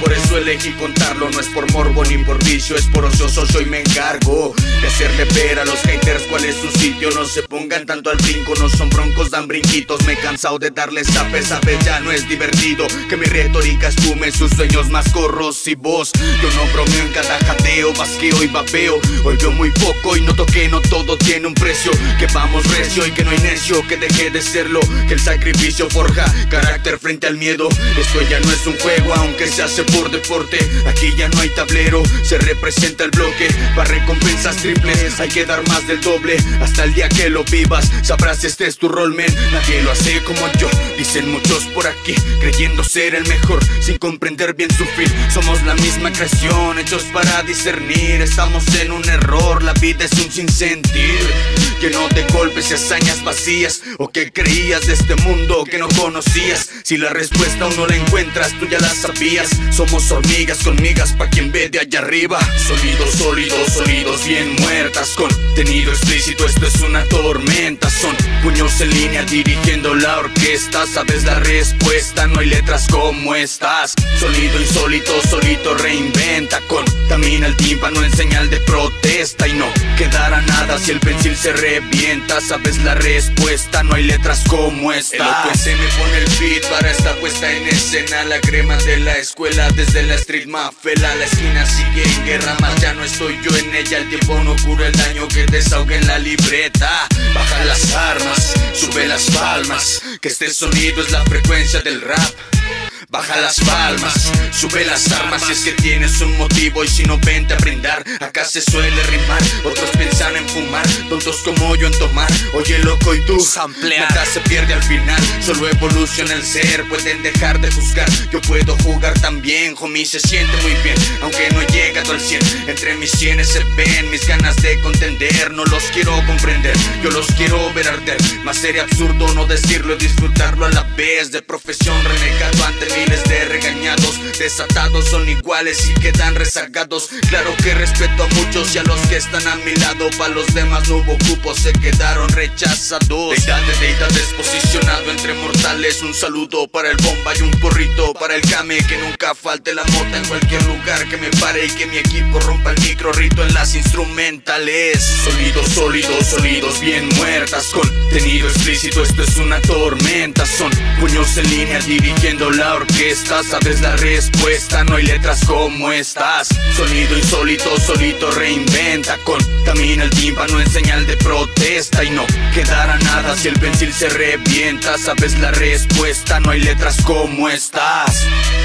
Speaker 8: elegí contarlo, no es por morbo ni por vicio, es por ocioso, yo y me encargo de hacerle ver a los haters cuál es su sitio. No se pongan tanto al brinco, no son broncos, dan brinquitos. Me he cansado de darles zape, sabes, ya no es divertido que mi retórica espume sus sueños más corrosivos. Yo no bromeo en cada jateo, basqueo y vapeo. Hoy veo muy poco y noto que no todo tiene un precio, que vamos recio y que no hay necio que deje de serlo, que el sacrificio forja carácter frente al miedo. Esto ya no es un juego, aunque se hace por deporte. Aquí ya no hay tablero, se representa el bloque. Para recompensas triples hay que dar más del doble. Hasta el día que lo vivas sabrás este es tu rol, men. Nadie lo hace como yo, dicen muchos por aquí, creyendo ser el mejor sin comprender bien su fin. Somos la misma creación, hechos para discernir. Estamos en un error, la vida es un sinsentir, lleno de golpes y hazañas vacías. ¿O qué creías de este mundo que no conocías? Si la respuesta aún no la encuentras, tú ya la sabías. Somos hormigas con migas pa' quien ve de allá arriba. Sólidos, sólidos, sólidos, bien muertas. Contenido explícito, esto es una tormenta. Son puños en línea dirigiendo la orquesta. Sabes la respuesta, no hay letras como estas. Sonido insólito, solito reinventa. Contamina el tímpano en señal de protesta. Y no quedará nada si el pensil se revienta. Sabes la respuesta, no hay letras como esta. El O P C me pone el beat para esta puesta en escena. La crema de la escuela desde la street mafela. La esquina sigue en guerra, más ya no estoy yo en ella. El tiempo no cura el daño que desahogue en la libreta. Baja las armas, sube las palmas, que este sonido es la frecuencia del rap. Baja las palmas, sube las armas si es que tienes un motivo. Y si no, vente a brindar, acá se suele rimar. Otros piensan en fumar, tontos como yo en tomar. Oye loco y tú, samplear, nada se pierde al final, solo evoluciona el ser. Pueden dejar de juzgar, yo puedo jugar también. Homie, se siente muy bien, aunque no he llegado al cien. Entre mis sienes se ven mis ganas de contender. No los quiero comprender, yo los quiero ver arder. Más sería absurdo no decirlo y disfrutarlo a la vez. De profesión renegado ante miles de regañados, desatados son iguales y quedan rezagados. Claro que respeto a muchos y a los que están a mi lado. Pa' los demás no hubo cupo, se quedaron rechazados. Deidad de deidades posicionado entre mortales. Un saludo para el bomba y un porrito para el Kame. Que nunca falte la mota en cualquier lugar que me pare. Y que mi equipo rompa el micro rito en las instrumentales. Sólidos, sólidos, sólidos, bien muertas. Contenido explícito, esto es una tormenta. Son puños en línea dirigiendo la orquesta. Sabes la respuesta, no hay letras como estas. Sonido insólito, solito reinventa. Contamina el tímpano en señal de protesta. Y no quedará nada si el pensil se revienta. Sabes la respuesta, no hay letras como estas.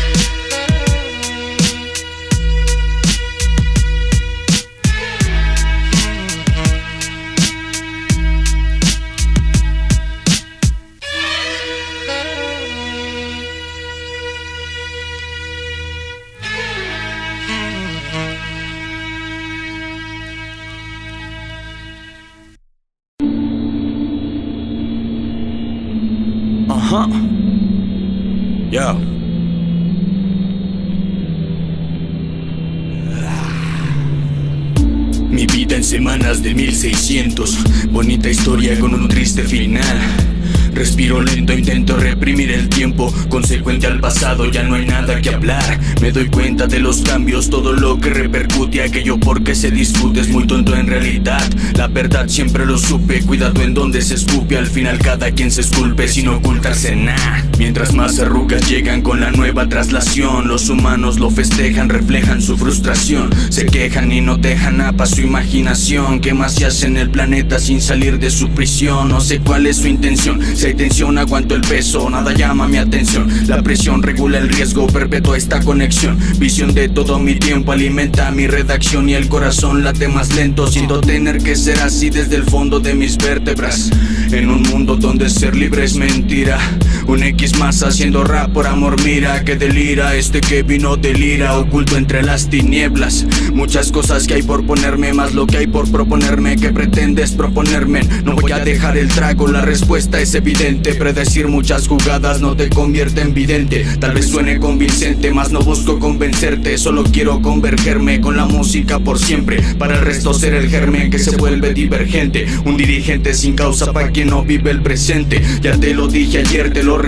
Speaker 11: Ajá. Yo. Mi vida en semanas de mil seiscientos. Bonita historia con un triste final. Respiro lento, intento reprimir el tiempo. Consecuente al pasado, ya no hay nada que hablar. Me doy cuenta de los cambios, todo lo que repercute. Aquello porque se discute es muy tonto en realidad. La verdad siempre lo supe, cuidado en donde se escupe. Al final cada quien se esculpe sin ocultarse nada. Mientras más arrugas llegan con la nueva traslación, los humanos lo festejan, reflejan su frustración. Se quejan y no dejan a paz su imaginación. ¿Qué más se hace en el planeta sin salir de su prisión? No sé cuál es su intención. Si hay tensión aguanto el peso, nada llama mi atención. La presión regula el riesgo, perpetua esta conexión. Visión de todo mi tiempo alimenta mi redacción. Y el corazón late más lento, siento tener que ser así desde el fondo de mis vértebras. En un mundo donde ser libre es mentira. Un X más haciendo rap por amor, mira que delira. Este que vino delira, oculto entre las tinieblas. Muchas cosas que hay por ponerme, más lo que hay por proponerme. ¿Qué pretendes proponerme? No voy a dejar el trago, la respuesta es evidente. Predecir muchas jugadas no te convierte en vidente. Tal vez suene convincente, mas no busco convencerte. Solo quiero convergerme con la música por siempre. Para el resto ser el germen que se vuelve divergente. Un dirigente sin causa para quien no vive el presente. Ya te lo dije ayer, te lo repetiré.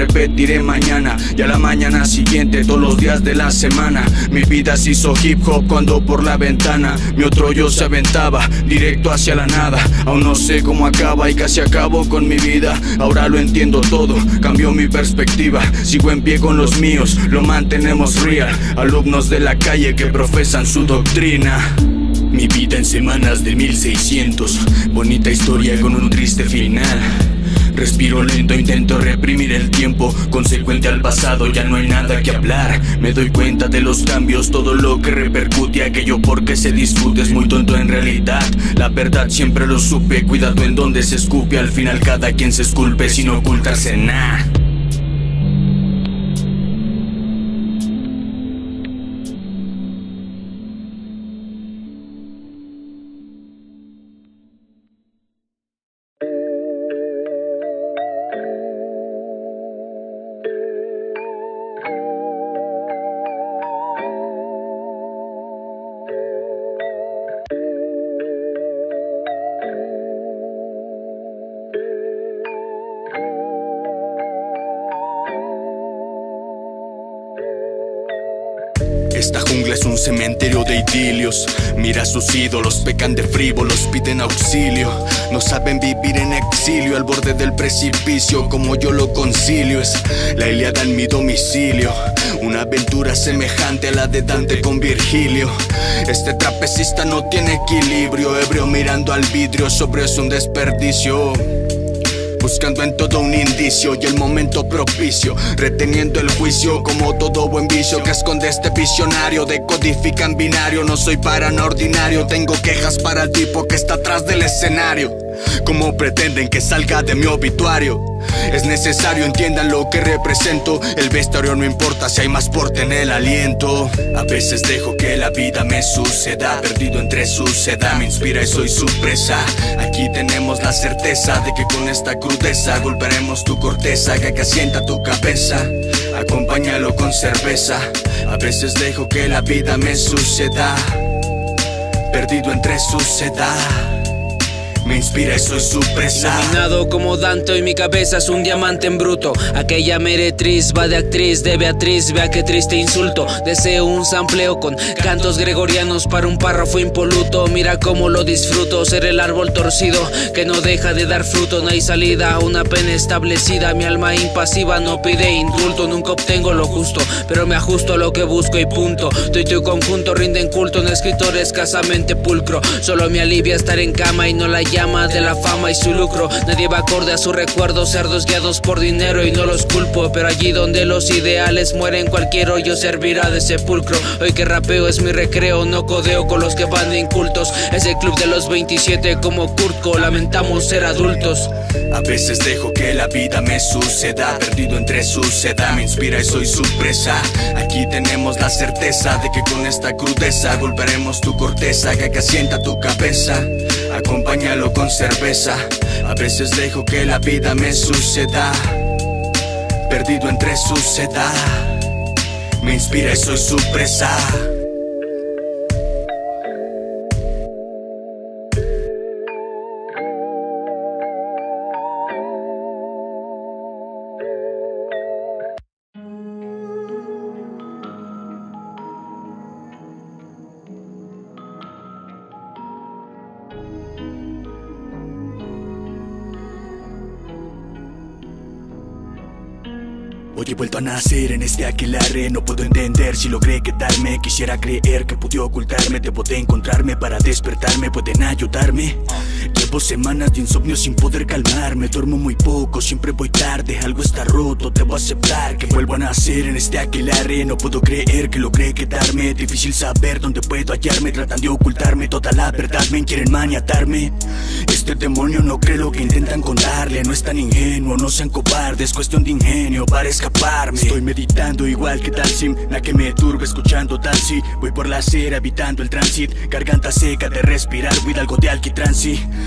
Speaker 8: seguiré mañana y a la mañana siguiente, todos los días de la semana. Mi vida se hizo hip hop cuando por la ventana mi otro yo se aventaba directo hacia la nada. Aún no sé cómo acaba y casi acabo con mi vida. Ahora lo entiendo todo, cambió mi perspectiva. Sigo en pie con los míos, lo mantenemos real. Alumnos de la calle que profesan su doctrina.
Speaker 11: Mi vida en semanas de mil seiscientos, bonita historia con un triste final. Respiro lento, intento reprimir el tiempo, consecuente al pasado ya no hay nada que hablar. Me doy cuenta de los cambios, todo lo que repercute, aquello porque se discute es muy tonto en realidad. La verdad siempre lo supe, cuidado en donde se escupe, al final cada quien se esculpe sin ocultarse nada.
Speaker 1: Esta jungla es un cementerio de idilios. Mira a sus ídolos, pecan de frívolos, piden auxilio. No saben vivir en exilio, al borde del precipicio, como yo lo concilio. Es la Ilíada en mi domicilio, una aventura semejante a la de Dante con Virgilio. Este trapecista no tiene equilibrio, ebrio mirando al vidrio, sobre es un desperdicio. Buscando en todo un indicio y el momento propicio, reteniendo el juicio como todo buen vicio que esconde este visionario. Decodifica en binario, no soy paranordiнаrio. Tengo quejas para el tipo que está atrás del escenario. ¿Cómo pretenden que salga de mi obituario? Es necesario entiendan lo que represento. El vestuario no importa si hay más porte en el aliento. A veces dejo que la vida me suceda, perdido entre suceda, me inspira y soy su presa. Aquí tenemos la certeza de que con esta crudeza golpearemos tu corteza, que acá sienta tu cabeza. Acompáñalo con cerveza. A veces dejo que la vida me suceda, perdido entre suceda, me inspira y soy su presa.
Speaker 12: Iluminado como Dante, hoy mi cabeza es un diamante en bruto. Aquella meretriz va de actriz de Beatriz, vea qué triste insulto. Deseo un sampleo con cantos gregorianos para un párrafo impoluto. Mira cómo lo disfruto, ser el árbol torcido que no deja de dar fruto. No hay salida, una pena establecida. Mi alma impasiva no pide indulto. Nunca obtengo lo justo, pero me ajusto a lo que busco y punto. Tú y tu conjunto rinden culto, un escritor escasamente pulcro. Solo me alivia estar en cama y no la llama de la fama y su lucro. Nadie va acorde a su recuerdo, cerdos guiados por dinero y no los culpo. Pero allí donde los ideales mueren, cualquier hoyo servirá de sepulcro. Hoy que rapeo es mi recreo, no codeo con los que van de incultos. Es el club de los veintisiete como Kurtko, lamentamos ser adultos.
Speaker 1: A veces dejo que la vida me suceda, perdido entre suceda, me inspira y soy su presa. Aquí tenemos la certeza de que con esta crudeza golpearemos tu corteza, que acá sienta tu cabeza. Acompáñalo con cerveza. A veces dejo que la vida me suceda, perdido entre suceda, me inspira y soy su presa.
Speaker 11: Hoy he vuelto a nacer en este aquelarre. No puedo entender si logré quedarme. Quisiera creer que pude ocultarme. Debo de encontrarme para despertarme. ¿Pueden ayudarme? Llevo semanas de insomnio sin poder calmarme. Duermo muy poco, siempre voy tarde. Algo está roto, debo aceptar que vuelvo a nacer en este aquelarre. No puedo creer que logré quedarme. Difícil saber dónde puedo hallarme. Tratan de ocultarme toda la verdad, me quieren maniatarme. Este demonio no cree lo que intentan contarle. No es tan ingenuo, no sean cobardes. Cuestión de ingenio para escaparme. Estoy meditando igual que Dalsim, la que me turbe escuchando Dalsi. Voy por la acera evitando el tránsito, garganta seca de respirar, cuida algo de alquitrán, sí.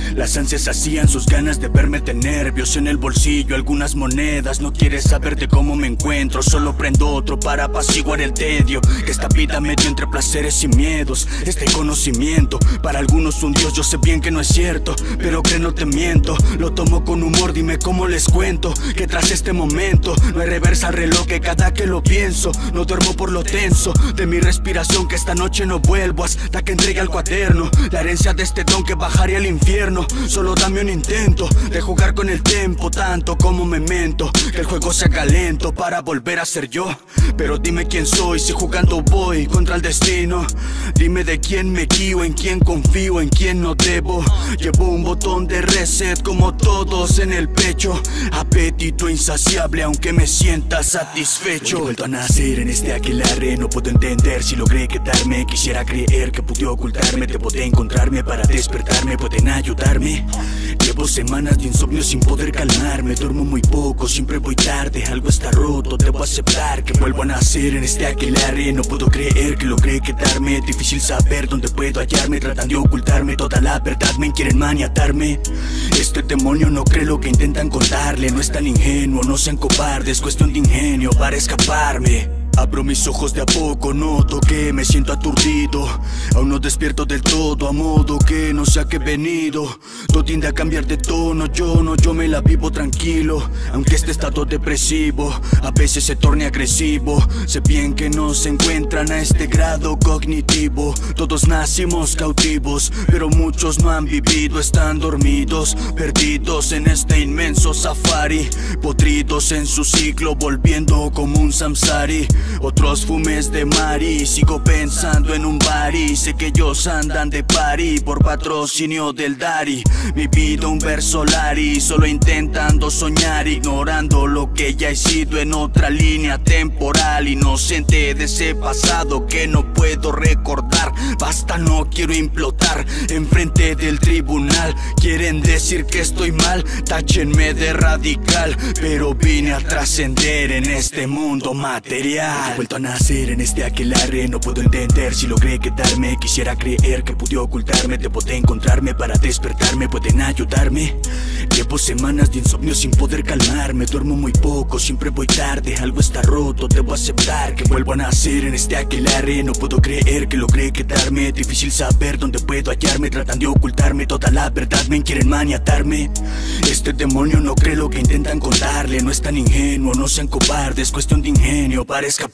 Speaker 11: Las ansias hacían sus ganas de verme de nervios. En el bolsillo algunas monedas. No quieres saber de cómo me encuentro, solo prendo otro para apaciguar el tedio. Que esta vida me dio entre placeres y miedos. Este conocimiento, para algunos un dios, yo sé bien que no es cierto, pero que no te miento. Lo tomo con humor, dime cómo les cuento que tras este momento no hay reversa al reloj, que cada que lo pienso no duermo por lo tenso de mi respiración, que esta noche no vuelvo hasta que entregue al cuaderno la herencia de este don que bajaría al infierno. Solo dame un intento de jugar con el tiempo, tanto como me mento, que el juego se haga lento para volver a ser yo. Pero dime quién soy, si jugando voy contra el destino. Dime de quién me guío, en quién confío, en quién no debo. Llevo un botón de reset como todos en el pecho. Apetito insaciable aunque me sienta satisfecho. He vuelto a nacer en este aquelarre, no puedo entender si logré quedarme. Quisiera creer que pude ocultarme, debo de encontrarme para despertarme. ¿Pueden ayudarme? Llevo semanas de insomnio sin poder calmarme. Duermo muy poco, siempre voy tarde, algo está roto, debo aceptar que vuelvo a nacer en este aquelarre. No puedo creer que logré quedarme, difícil saber dónde puedo hallarme. Tratan de ocultarme toda la verdad, me quieren maniatarme. Este demonio no cree lo que intentan contarle, no es tan ingenuo, no sean cobardes, cuestión de ingenio para escaparme. Abro mis ojos de a poco, noto que me siento aturdido. Aún no despierto del todo, a modo que no sé a qué he venido. Todo tiende a cambiar de tono, yo no, yo me la vivo tranquilo. Aunque este estado depresivo a veces se torne agresivo. Sé bien que no se encuentran a este grado cognitivo. Todos nacimos cautivos, pero muchos no han vivido, están dormidos, perdidos en este inmenso safari. Podridos en su ciclo, volviendo como un samsari. Otros fumes de mari, sigo pensando en un bari. Sé que ellos andan de party por patrocinio del Dari. Mi vida un verso Lari, solo intentando soñar, ignorando lo que ya he sido en otra línea temporal. Inocente de ese pasado que no puedo recordar. Basta, no quiero implotar enfrente del tribunal. Quieren decir que estoy mal, táchenme de radical, pero vine a trascender en este mundo material. He vuelto a nacer en este aquelarre, no puedo entender si logré quedarme. Quisiera creer que pude ocultarme, debo de encontrarme para despertarme. ¿Pueden ayudarme? Llevo semanas de insomnio sin poder calmarme. Duermo muy poco, siempre voy tarde, algo está roto, debo aceptar que vuelvo a nacer en este aquelarre. No puedo creer que logré quedarme, difícil saber dónde puedo hallarme. Tratan de ocultarme toda la verdad, me quieren maniatarme. Este demonio no cree lo que intentan contarle, no es tan ingenuo, no sean cobardes, cuestión de ingenio para escaparme.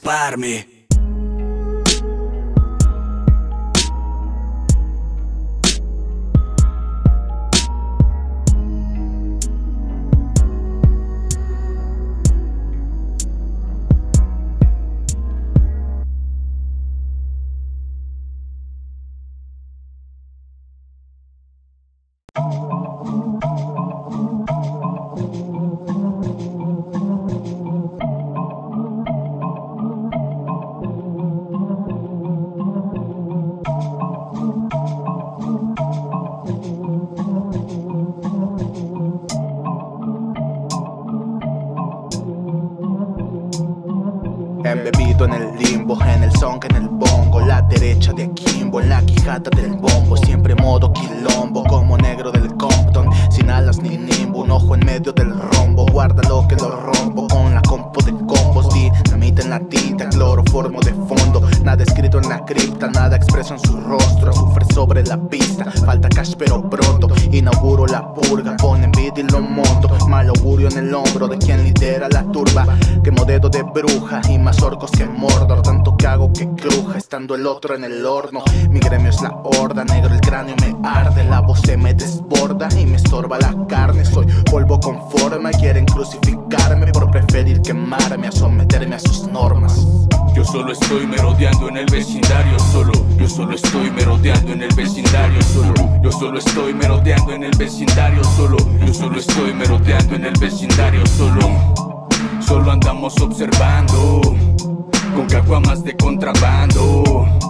Speaker 13: Embebido en el limbo, en el song, en el bongo, la derecha de Kimbo, en la quijada del bombo, siempre modo quilombo, como negro del Compton, sin alas ni nimbo, un ojo en medio del rombo, guarda lo que lo rompo, con la compo de combos, dinamita en la tinta, cloroformo de fondo, nada escrito en la cripta, nada expreso en su rostro, sufre sobre la pista, falta cash pero pronto, inauguro la purga, pone envidia y lo monto, mal augurio en el hombro de quien lidera la turba, quemo dedo de bruja y más orcos que Mordor, tanto que hago que cruja, estando el otro en el horno, mi gremio es la horda, negro el cráneo me arde, la voz se me desborda y me estorba la carne, soy polvo con forma, quieren crucificarme por preferir quemarme a someterme a sus normas.
Speaker 11: Yo solo estoy merodeando en el vecindario solo. Yo solo estoy merodeando en el vecindario solo. Yo solo estoy merodeando en el vecindario solo. Yo solo estoy merodeando en el vecindario solo. Solo andamos observando con caguamas de contrabando.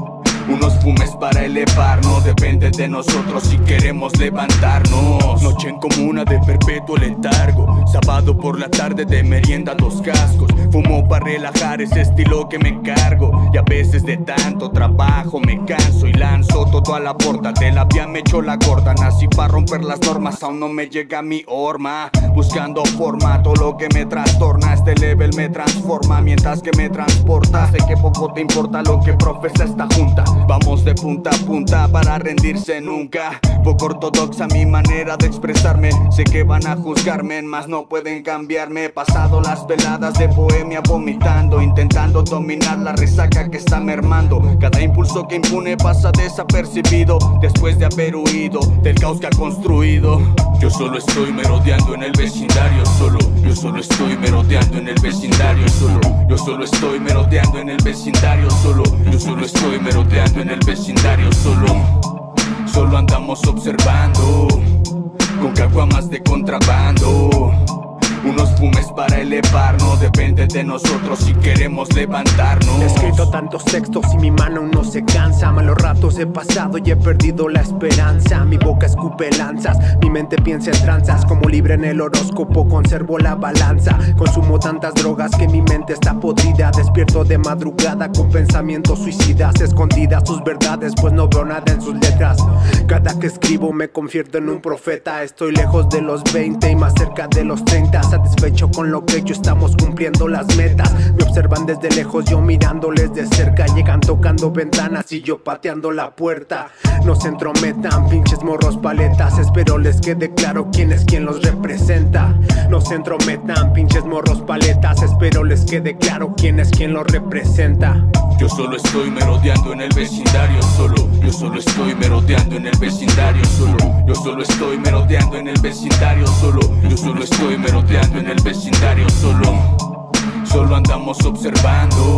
Speaker 8: Unos fumes para elevarnos, depende de nosotros si queremos levantarnos.
Speaker 11: Noche en comuna de perpetuo letargo, sábado por la tarde de merienda dos cascos. Fumo para relajar ese estilo que me cargo, y a veces de tanto trabajo me canso y lanzo todo a la borda. De la vía me echo la gorda, nací para romper las normas, aún no me llega mi horma. Buscando forma, todo lo que me trastorna, este level me transforma mientras que me transporta. Sé que poco te importa lo que profesa esta junta. Vamos de punta a punta para rendirse nunca. Poco ortodoxa mi manera de expresarme. Sé que van a juzgarme, mas no pueden cambiarme. He pasado las veladas de bohemia vomitando, intentando dominar la resaca que está mermando. Cada impulso que impune pasa desapercibido después de haber huido del caos que ha construido. Yo solo estoy merodeando en el vecindario solo. Yo solo estoy merodeando en el vecindario solo. Yo solo estoy merodeando en el vecindario solo. Yo solo estoy merodeando en el vecindario solo. Solo andamos observando, con caguamas de contrabando. Unos fumes para elevarnos, depende de nosotros si queremos levantarnos.
Speaker 14: He escrito tantos textos y mi mano no se cansa. Malos ratos he pasado y he perdido la esperanza. Mi boca escupe lanzas, mi mente piensa en tranzas. Como libre en el horóscopo conservo la balanza. Consumo tantas drogas que mi mente está podrida. Despierto de madrugada con pensamientos suicidas. Escondidas sus verdades pues no veo nada en sus letras. Cada que escribo me convierto en un profeta. Estoy lejos de los veinte y más cerca de los treinta. Satisfecho con lo que yo estamos cumpliendo las metas. Me observan desde lejos, yo mirándoles de cerca. Llegan tocando ventanas y yo pateando la puerta. No se entrometan, pinches morros paletas. Espero les quede claro quién es quien los representa. No se entrometan, pinches morros paletas. Espero les quede claro quién es quien los representa.
Speaker 11: Yo solo estoy merodeando en el vecindario solo. Yo solo estoy merodeando en el vecindario solo. Yo solo estoy merodeando en el vecindario solo. Yo solo estoy merodeando en el vecindario solo. Solo andamos observando,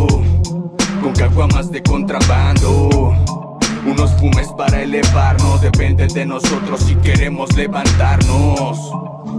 Speaker 11: con caguamas de contrabando. Unos fumes para elevarnos, depende de nosotros si queremos levantarnos.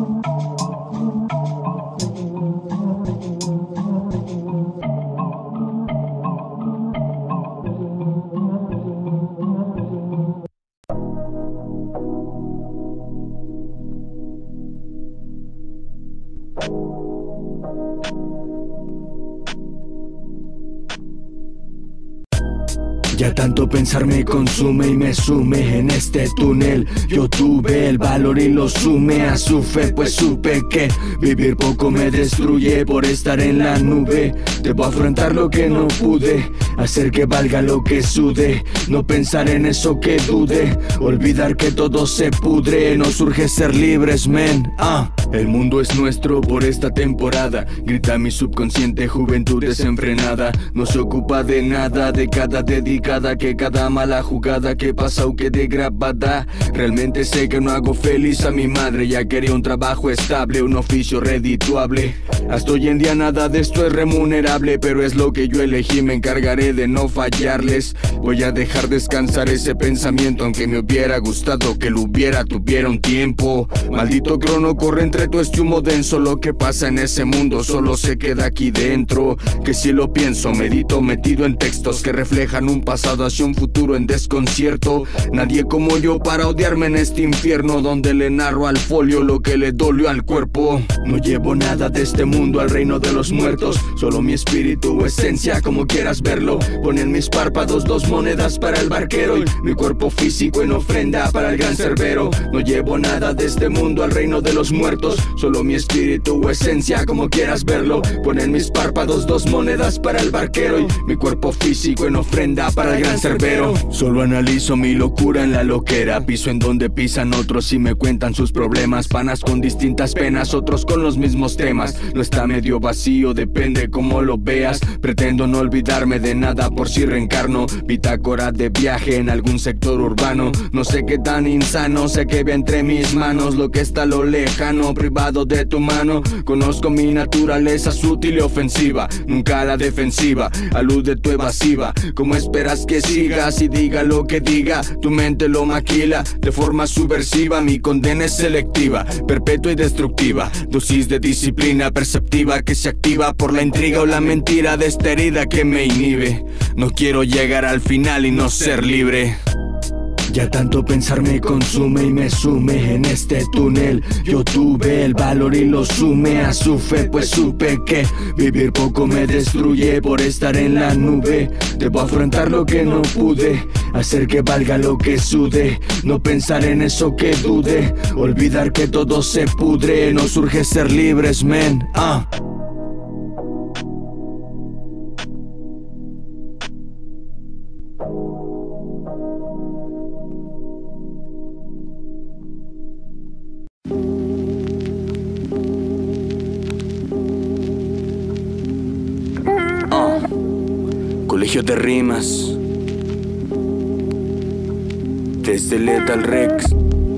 Speaker 10: Ya tanto pensar me consume y me sume en este túnel. Yo tuve el valor y lo sumé a su fe, pues supe que vivir poco me destruye por estar en la nube. Debo afrontar lo que no pude, hacer que valga lo que sude, no pensar en eso que dude, olvidar que todo se pudre. Nos urge ser libres, men. Ah, el mundo es nuestro por esta temporada, grita mi subconsciente, juventud desenfrenada. No se ocupa de nada, de cada dedicada, que cada mala jugada que pasa o quede grabada. Realmente sé que no hago feliz a mi madre, ya quería un trabajo estable, un oficio redituable. Hasta hoy en día nada de esto es remunerable, pero es lo que yo elegí, me encargaré de no fallarles. Voy a dejar descansar ese pensamiento, aunque me hubiera gustado que lo hubiera, tuviera un tiempo. Maldito crono corre entre todo este humo denso, lo que pasa en ese mundo solo se queda aquí dentro. Que si lo pienso, medito metido en textos que reflejan un pasado hacia un futuro en desconcierto. Nadie como yo para odiarme en este infierno, donde le narro al folio lo que le dolió al cuerpo. No llevo nada de este mundo al reino de los muertos, solo mi espíritu o esencia, como quieras verlo. Ponen mis párpados dos monedas para el barquero y mi cuerpo físico en ofrenda para el gran cerbero. No llevo nada de este mundo al reino de los muertos, solo mi espíritu o esencia, como quieras verlo. Ponen mis párpados dos monedas para el barquero y mi cuerpo físico en ofrenda para el gran cerbero. Solo analizo mi locura en la loquera, piso en donde pisan otros y me cuentan sus problemas. Panas con distintas penas, otros con los mismos temas. No está medio vacío, depende cómo lo veas. Pretendo no olvidarme de nada por si reencarno. Bitácora de viaje en algún sector urbano. No sé qué tan insano, sé que ve entre mis manos lo que está a lo lejano.
Speaker 11: privado de tu mano. Conozco mi naturaleza sutil y ofensiva, nunca la defensiva, a luz de tu evasiva. ¿Cómo esperas que sigas y diga lo que diga? Tu mente lo maquila de forma subversiva. Mi condena es selectiva, perpetua y destructiva. Dosis de disciplina perceptiva que se activa por la intriga o la mentira de esta herida que me inhibe. No quiero llegar al final y no ser libre. Ya tanto pensar me consume y me sume en este túnel. Yo tuve el valor y lo sumé a su fe, pues supe que vivir poco me destruye por estar en la nube. Debo afrontar lo que no pude, hacer que valga lo que sude, no pensar en eso que dude, olvidar que todo se pudre. Nos urge ser libres, men. Ah. Colegio de rimas, desde Lethal Rex,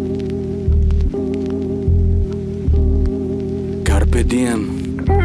Speaker 11: Carpe Diem.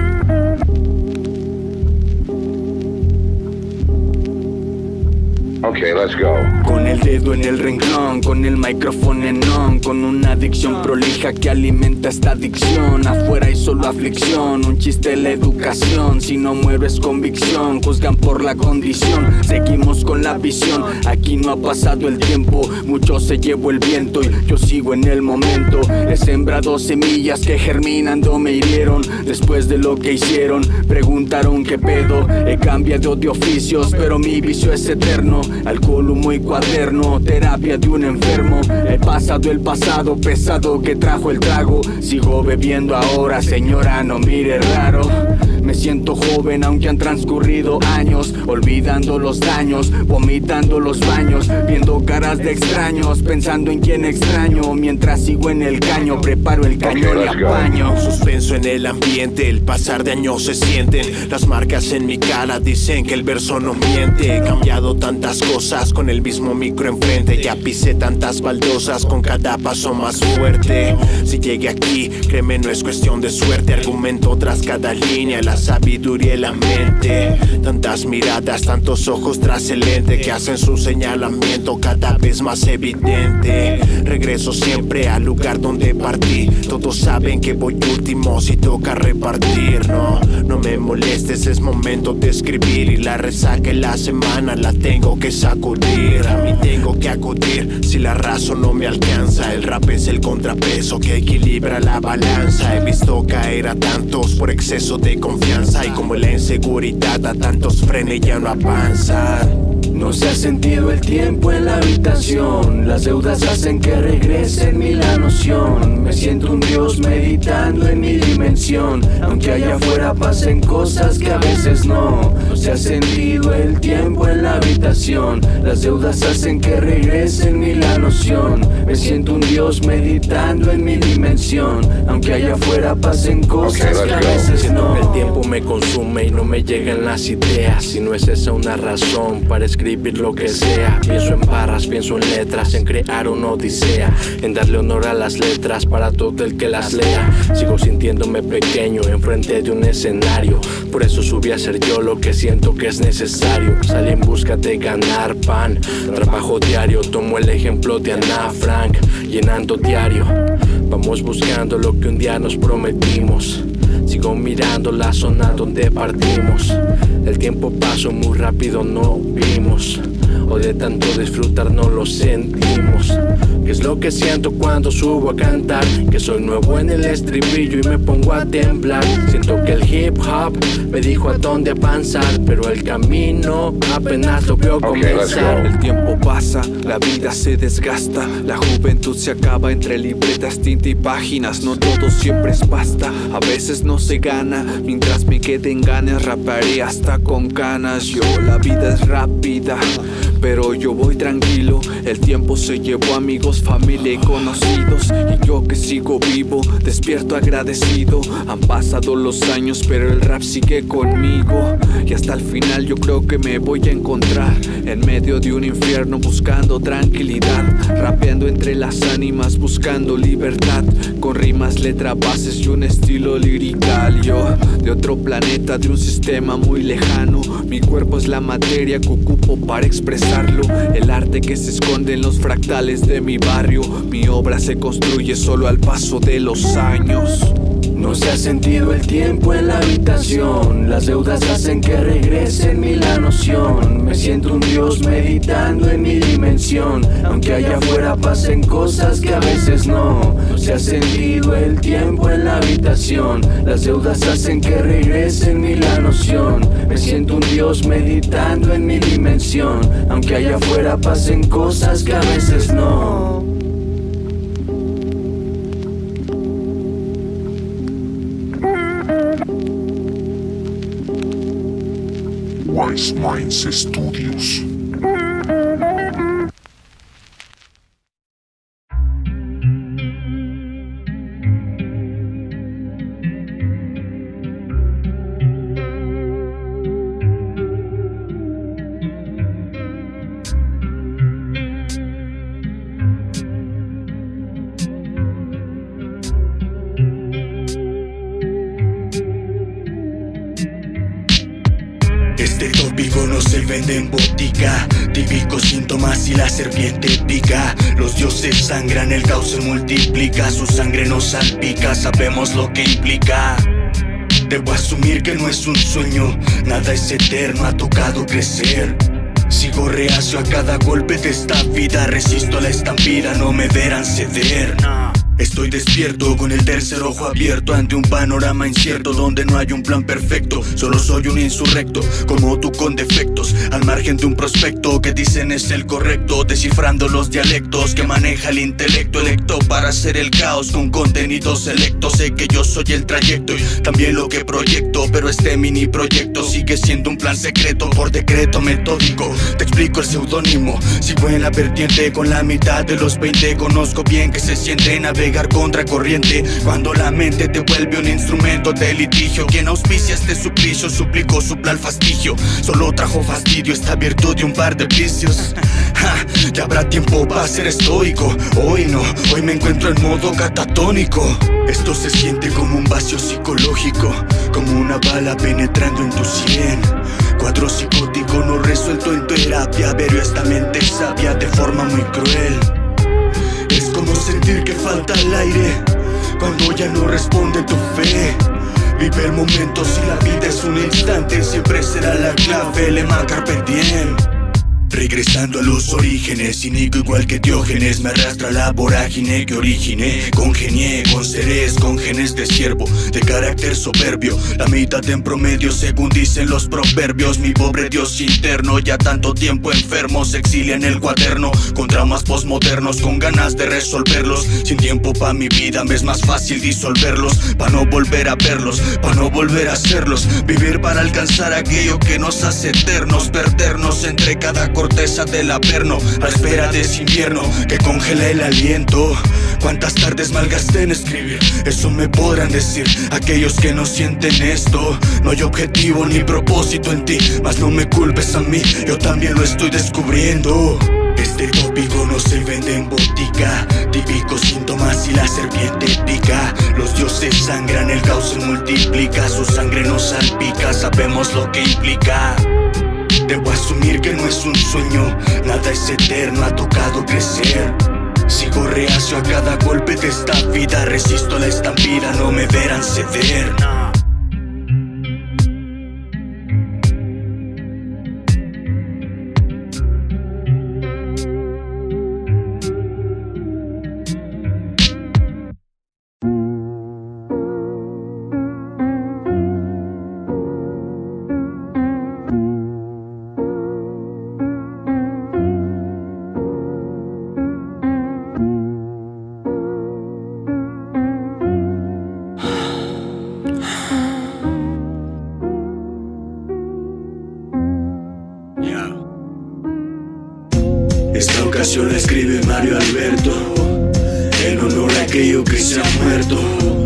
Speaker 15: Okay, let's go.
Speaker 11: Con el dedo en el renglón, con el micrófono en on, con una adicción prolija que alimenta esta adicción. Afuera hay solo aflicción, un chiste la educación. Si no muero es convicción, juzgan por la condición. Seguimos con la visión, aquí no ha pasado el tiempo. Mucho se llevó el viento y yo sigo en el momento. He sembrado semillas que germinando me hirieron. Después de lo que hicieron, preguntaron qué pedo. He cambiado de oficios, pero mi vicio es eterno. Alcohol, humo y cuaderno, terapia de un enfermo. He pasado el pasado pesado que trajo el trago. Sigo bebiendo ahora, señora, no mire raro. Me siento joven aunque han transcurrido años, olvidando los daños, vomitando los baños, viendo caras de extraños, pensando en quién extraño. Mientras sigo en el caño, preparo el cañón y apaño.
Speaker 9: Suspenso en el ambiente, el pasar de años se sienten. Las marcas en mi cara dicen que el verso no miente. He cambiado tantas cosas con el mismo micro enfrente. Ya pisé tantas baldosas con cada paso más fuerte. Si llegué aquí, créeme, no es cuestión de suerte. Argumento tras cada línea, la sabiduría y la mente. Tantas miradas, tantos ojos tras el lente que hacen su señalamiento cada vez más evidente. Regreso siempre al lugar donde partí. Todos saben que voy último si toca repartir. No, no me molestes, es momento de escribir. Y la resaca en la semana la tengo que sacudir. A mí tengo que acudir si la razón no me alcanza. El rap es el contrapeso que equilibra la balanza. He visto caer a tantos por exceso de confianza. Y como la inseguridad a tantos frena y ya no avanzan.
Speaker 11: No se ha sentido el tiempo en la habitación. Las deudas hacen que regrese en mí la noción. Me siento un dios meditando en mi dimensión. Aunque allá afuera pasen cosas que a veces no. No se ha sentido el tiempo en la habitación. Las deudas hacen que regrese en mí la noción. Me siento un dios meditando en mi dimensión. Aunque allá afuera pasen cosas que a veces no.
Speaker 5: El tiempo me consume y no me llegan las ideas. Si no es esa una razón para escribir lo que sea. Pienso en barras, pienso en letras, en crear una odisea, en darle honor a las letras para todo el que las lea. Sigo sintiéndome pequeño enfrente de un escenario. Por eso subí a ser yo lo que siento que es necesario. Salí en busca de ganar pan, trabajo diario. Tomo el ejemplo de Ana Frank, llenando diario. Vamos buscando lo que un día nos prometimos. Sigo mirando la zona donde partimos. El tiempo pasó muy rápido, no vimos. O de tanto disfrutar no lo sentimos. ¿Qué es lo que siento cuando subo a cantar? Que soy nuevo en el estribillo y me pongo a temblar. Siento que el hip hop me dijo a dónde avanzar, pero el camino apenas lo veo comenzar.
Speaker 4: El tiempo pasa, la vida se desgasta. La juventud se acaba entre libretas, tinta y páginas. No todo siempre es pasta, a veces no se gana. Mientras me queden ganas raparé hasta con ganas. Yo, la vida es rápida, pero yo voy tranquilo. El tiempo se llevó amigos, familia y conocidos, y yo que sigo vivo, despierto agradecido. Han pasado los años, pero el rap sigue conmigo, y hasta el final yo creo que me voy a encontrar en medio de un infierno buscando tranquilidad, rapeando entre las ánimas buscando libertad, con rimas, letras, bases y un estilo lirical. Yo de otro planeta, de un sistema muy lejano, mi cuerpo es la materia que ocupo para expresarlo, el arte que se esconde en los fractales de mi barrio. Mi obra se construye solo al paso de los años.
Speaker 10: No se ha sentido el tiempo en la habitación, las deudas hacen que regrese en mí la noción. Me siento un dios meditando en mi dimensión, aunque allá afuera pasen cosas que a veces no. No se ha sentido el tiempo en la habitación, las deudas hacen que regrese en mí la noción. Me siento un dios meditando en mi dimensión, aunque allá afuera pasen cosas que a veces no.
Speaker 15: Wise Minds Studios.
Speaker 1: Este tópico no se vende en botica, típicos síntomas y la serpiente pica. Los dioses sangran, el caos se multiplica, su sangre nos salpica, sabemos lo que implica. Debo asumir que no es un sueño, nada es eterno, ha tocado crecer. Sigo reacio a cada golpe de esta vida, resisto a la estampida, no me verán ceder. Estoy despierto con el tercer ojo abierto ante un panorama incierto donde no hay un plan perfecto. Solo soy un insurrecto, como tú con defectos, al margen de un prospecto que dicen es el correcto, descifrando los dialectos que maneja el intelecto electo para hacer el caos con contenidos selectos. Sé que yo soy el trayecto y también lo que proyecto, pero este mini proyecto sigue siendo un plan secreto por decreto metódico. Te explico el seudónimo, sigo en la vertiente con la mitad de los veinte. Conozco bien que se siente navegar contra corriente cuando la mente te vuelve un instrumento de litigio. Quien auspicia este suplicio suplicó supla el fastigio, solo trajo fastidio esta virtud de un par de vicios. Ja, ya habrá tiempo para ser estoico, hoy no, hoy me encuentro en modo catatónico. Esto se siente como un vacío psicológico, como una bala penetrando en tu sien. Cuadro psicótico no resuelto en terapia, pero esta mente sabia de forma muy cruel. Es como sentir que falta el aire cuando ya no responde tu fe. Vive el momento, si la vida es un instante, siempre será la clave, lema carpe diem. Regresando a los orígenes, cínico igual que Diógenes, me arrastra la vorágine que originé. Congenié con seres, con genes de siervo, de carácter soberbio, la mitad en promedio según dicen los proverbios. Mi pobre Dios interno, ya tanto tiempo enfermo, se exilia en el cuaderno, con traumas postmodernos, con ganas de resolverlos. Sin tiempo pa' mi vida me es más fácil disolverlos, pa' no volver a verlos, pa' no volver a hacerlos. Vivir para alcanzar aquello que nos hace eternos, perdernos entre cada corteza del averno, a espera de ese invierno que congela el aliento. Cuántas tardes malgasté en escribir, eso me podrán decir aquellos que no sienten esto. No hay objetivo ni propósito en ti, mas no me culpes a mí, yo también lo estoy descubriendo. Este tópico no se vende en botica, típicos síntomas y la serpiente pica. Los dioses sangran, el caos se multiplica, su sangre nos salpica, sabemos lo que implica. Debo asumir que no es un sueño, nada es eterno, ha tocado crecer. Sigo reacio a cada golpe de esta vida, resisto a la estampida, no me verán ceder.
Speaker 11: canción la escribe Mario Alberto, en honor a aquello que se ha muerto.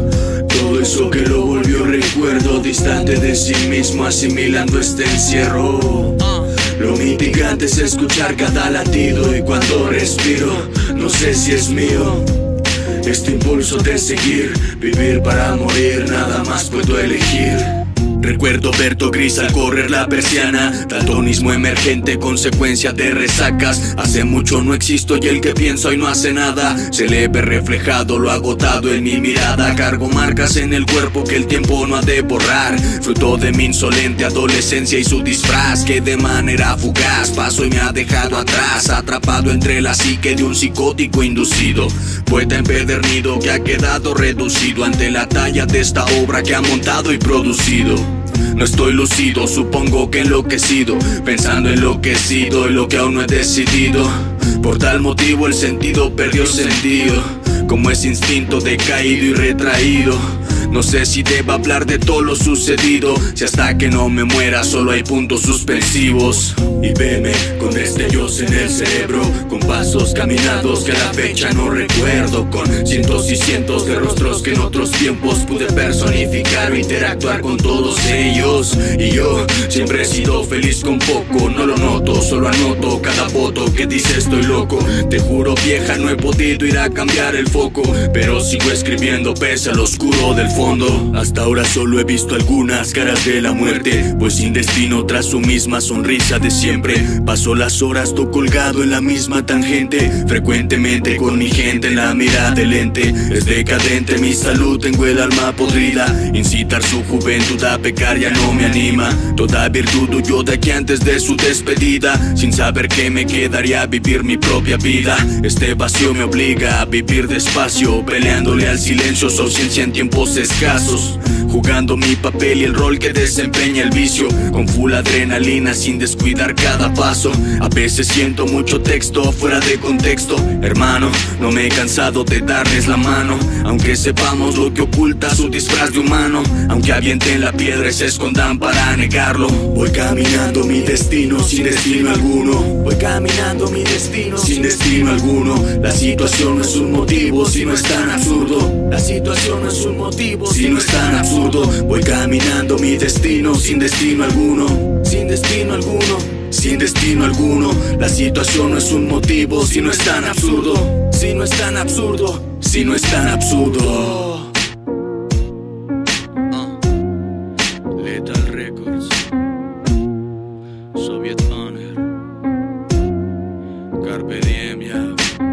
Speaker 11: Todo eso que lo volvió recuerdo, distante de sí mismo, asimilando este encierro. Lo mitigante es escuchar cada latido, y cuando respiro, no sé si es mío este impulso de seguir, vivir para morir, nada más puedo elegir. Recuerdo Berto Gris al correr la persiana, daltonismo emergente, consecuencia de resacas. Hace mucho no existo y el que piensa hoy no hace nada. Se le ve reflejado lo agotado en mi mirada. Cargo marcas en el cuerpo que el tiempo no ha de borrar, fruto de mi insolente adolescencia y su disfraz que de manera fugaz pasó y me ha dejado atrás, atrapado entre la psique de un psicótico inducido, poeta empedernido que ha quedado reducido ante la talla de esta obra que ha montado y producido. No estoy lucido, supongo que enloquecido, pensando en lo que he sido y lo que aún no he decidido. Por tal motivo el sentido perdió sentido, como ese instinto decaído y retraído. No sé si debo hablar de todo lo sucedido, si hasta que no me muera solo hay puntos suspensivos. Y veme con destellos en el cerebro, con pasos caminados que a la fecha no recuerdo, con cientos y cientos de rostros que en otros tiempos pude personificar o interactuar con todos ellos. Y yo siempre he sido feliz con poco, no lo noto, solo anoto cada voto que dice estoy loco. Te juro vieja, no he podido ir a cambiar el foco, pero sigo escribiendo pese al oscuro del fondo. Hasta ahora solo he visto algunas caras de la muerte, pues sin destino tras su misma sonrisa de siempre. Paso las horas todo colgado en la misma tangente, frecuentemente con mi gente en la mirada del ente. Es decadente mi salud, tengo el alma podrida, incitar su juventud a pecar ya no me anima. Toda virtud huyó de aquí antes de su despedida, sin saber que me quedaría a vivir mi propia vida. Este vacío me obliga a vivir despacio, peleándole al silencio, su ausencia en tiempos escasos, jugando mi papel y el rol que desempeña el vicio, con full adrenalina sin descuidar cada paso. A veces siento mucho texto fuera de contexto, hermano, no me he cansado de darles la mano, aunque sepamos lo que oculta su disfraz de humano, aunque avienten la piedra y se escondan para negarlo. Voy caminando mi destino sin destino alguno, voy caminando mi destino sin destino alguno. La situación no es un motivo si no es tan absurdo, la situación no es un motivo si no es tan absurdo. Voy caminando mi destino sin destino alguno, sin destino alguno, sin destino alguno. La situación no es un motivo si no es tan absurdo, si no es tan absurdo, si no es tan absurdo.
Speaker 8: uh. Lethal Records, Soviet Honor, Carpe Diem, yeah.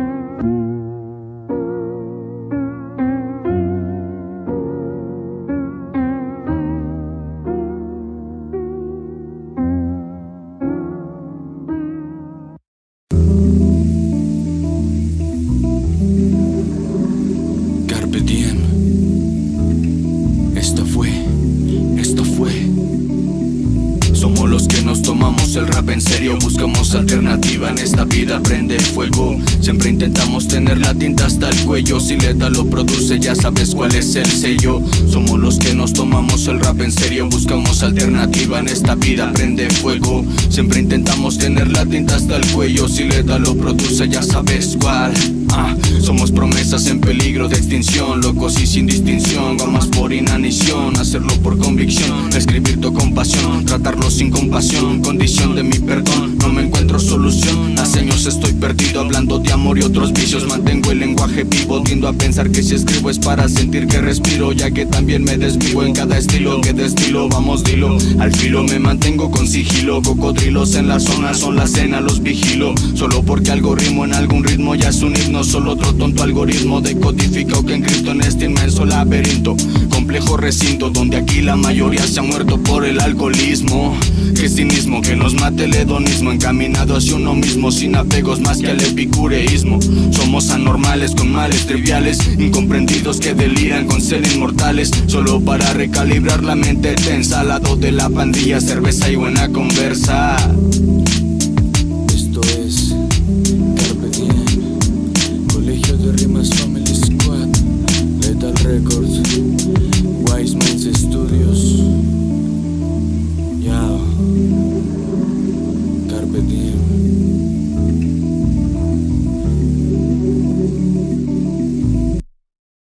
Speaker 11: El rap en serio, buscamos alternativa en esta vida, prende fuego. Siempre intentamos tener la tinta hasta el cuello, si Lethal lo produce ya sabes cuál es el sello. Somos los que nos tomamos el rap en serio, buscamos alternativa en esta vida, prende fuego. Siempre intentamos tener la tinta hasta el cuello, si Lethal lo produce ya sabes cuál. Ah, somos promesas en peligro de extinción, locos y sin distinción, gamas por inanición, hacerlo por convicción, escribir tu compasión, tratarlo sin compasión, condición de mi perdón, no me encuentro solución. Hace años estoy perdido hablando de amor y otros vicios, mantengo el lenguaje vivo, tiendo a pensar que si escribo es para sentir que respiro, ya que también me desvivo en cada estilo que destilo. Vamos dilo, al filo me mantengo con sigilo, cocodrilos en la zona son la cena, los vigilo, solo porque algo rimo en algún ritmo ya es un himno. Solo otro tonto algoritmo decodifica o que encripto en este inmenso laberinto, complejo recinto donde aquí la mayoría se ha muerto por el alcoholismo. Que cinismo, que nos mate el hedonismo, encaminado hacia uno mismo sin apegos más que al epicureísmo. Somos anormales con males triviales, incomprendidos que deliran con ser inmortales, solo para recalibrar la mente tensa al lado de la pandilla, cerveza y buena conversa.
Speaker 10: Esto es Carpe Diem, Colegio de Rimas Family Squad, Lethal Records, Wise Minds Studios. Yao, Carpe Diem.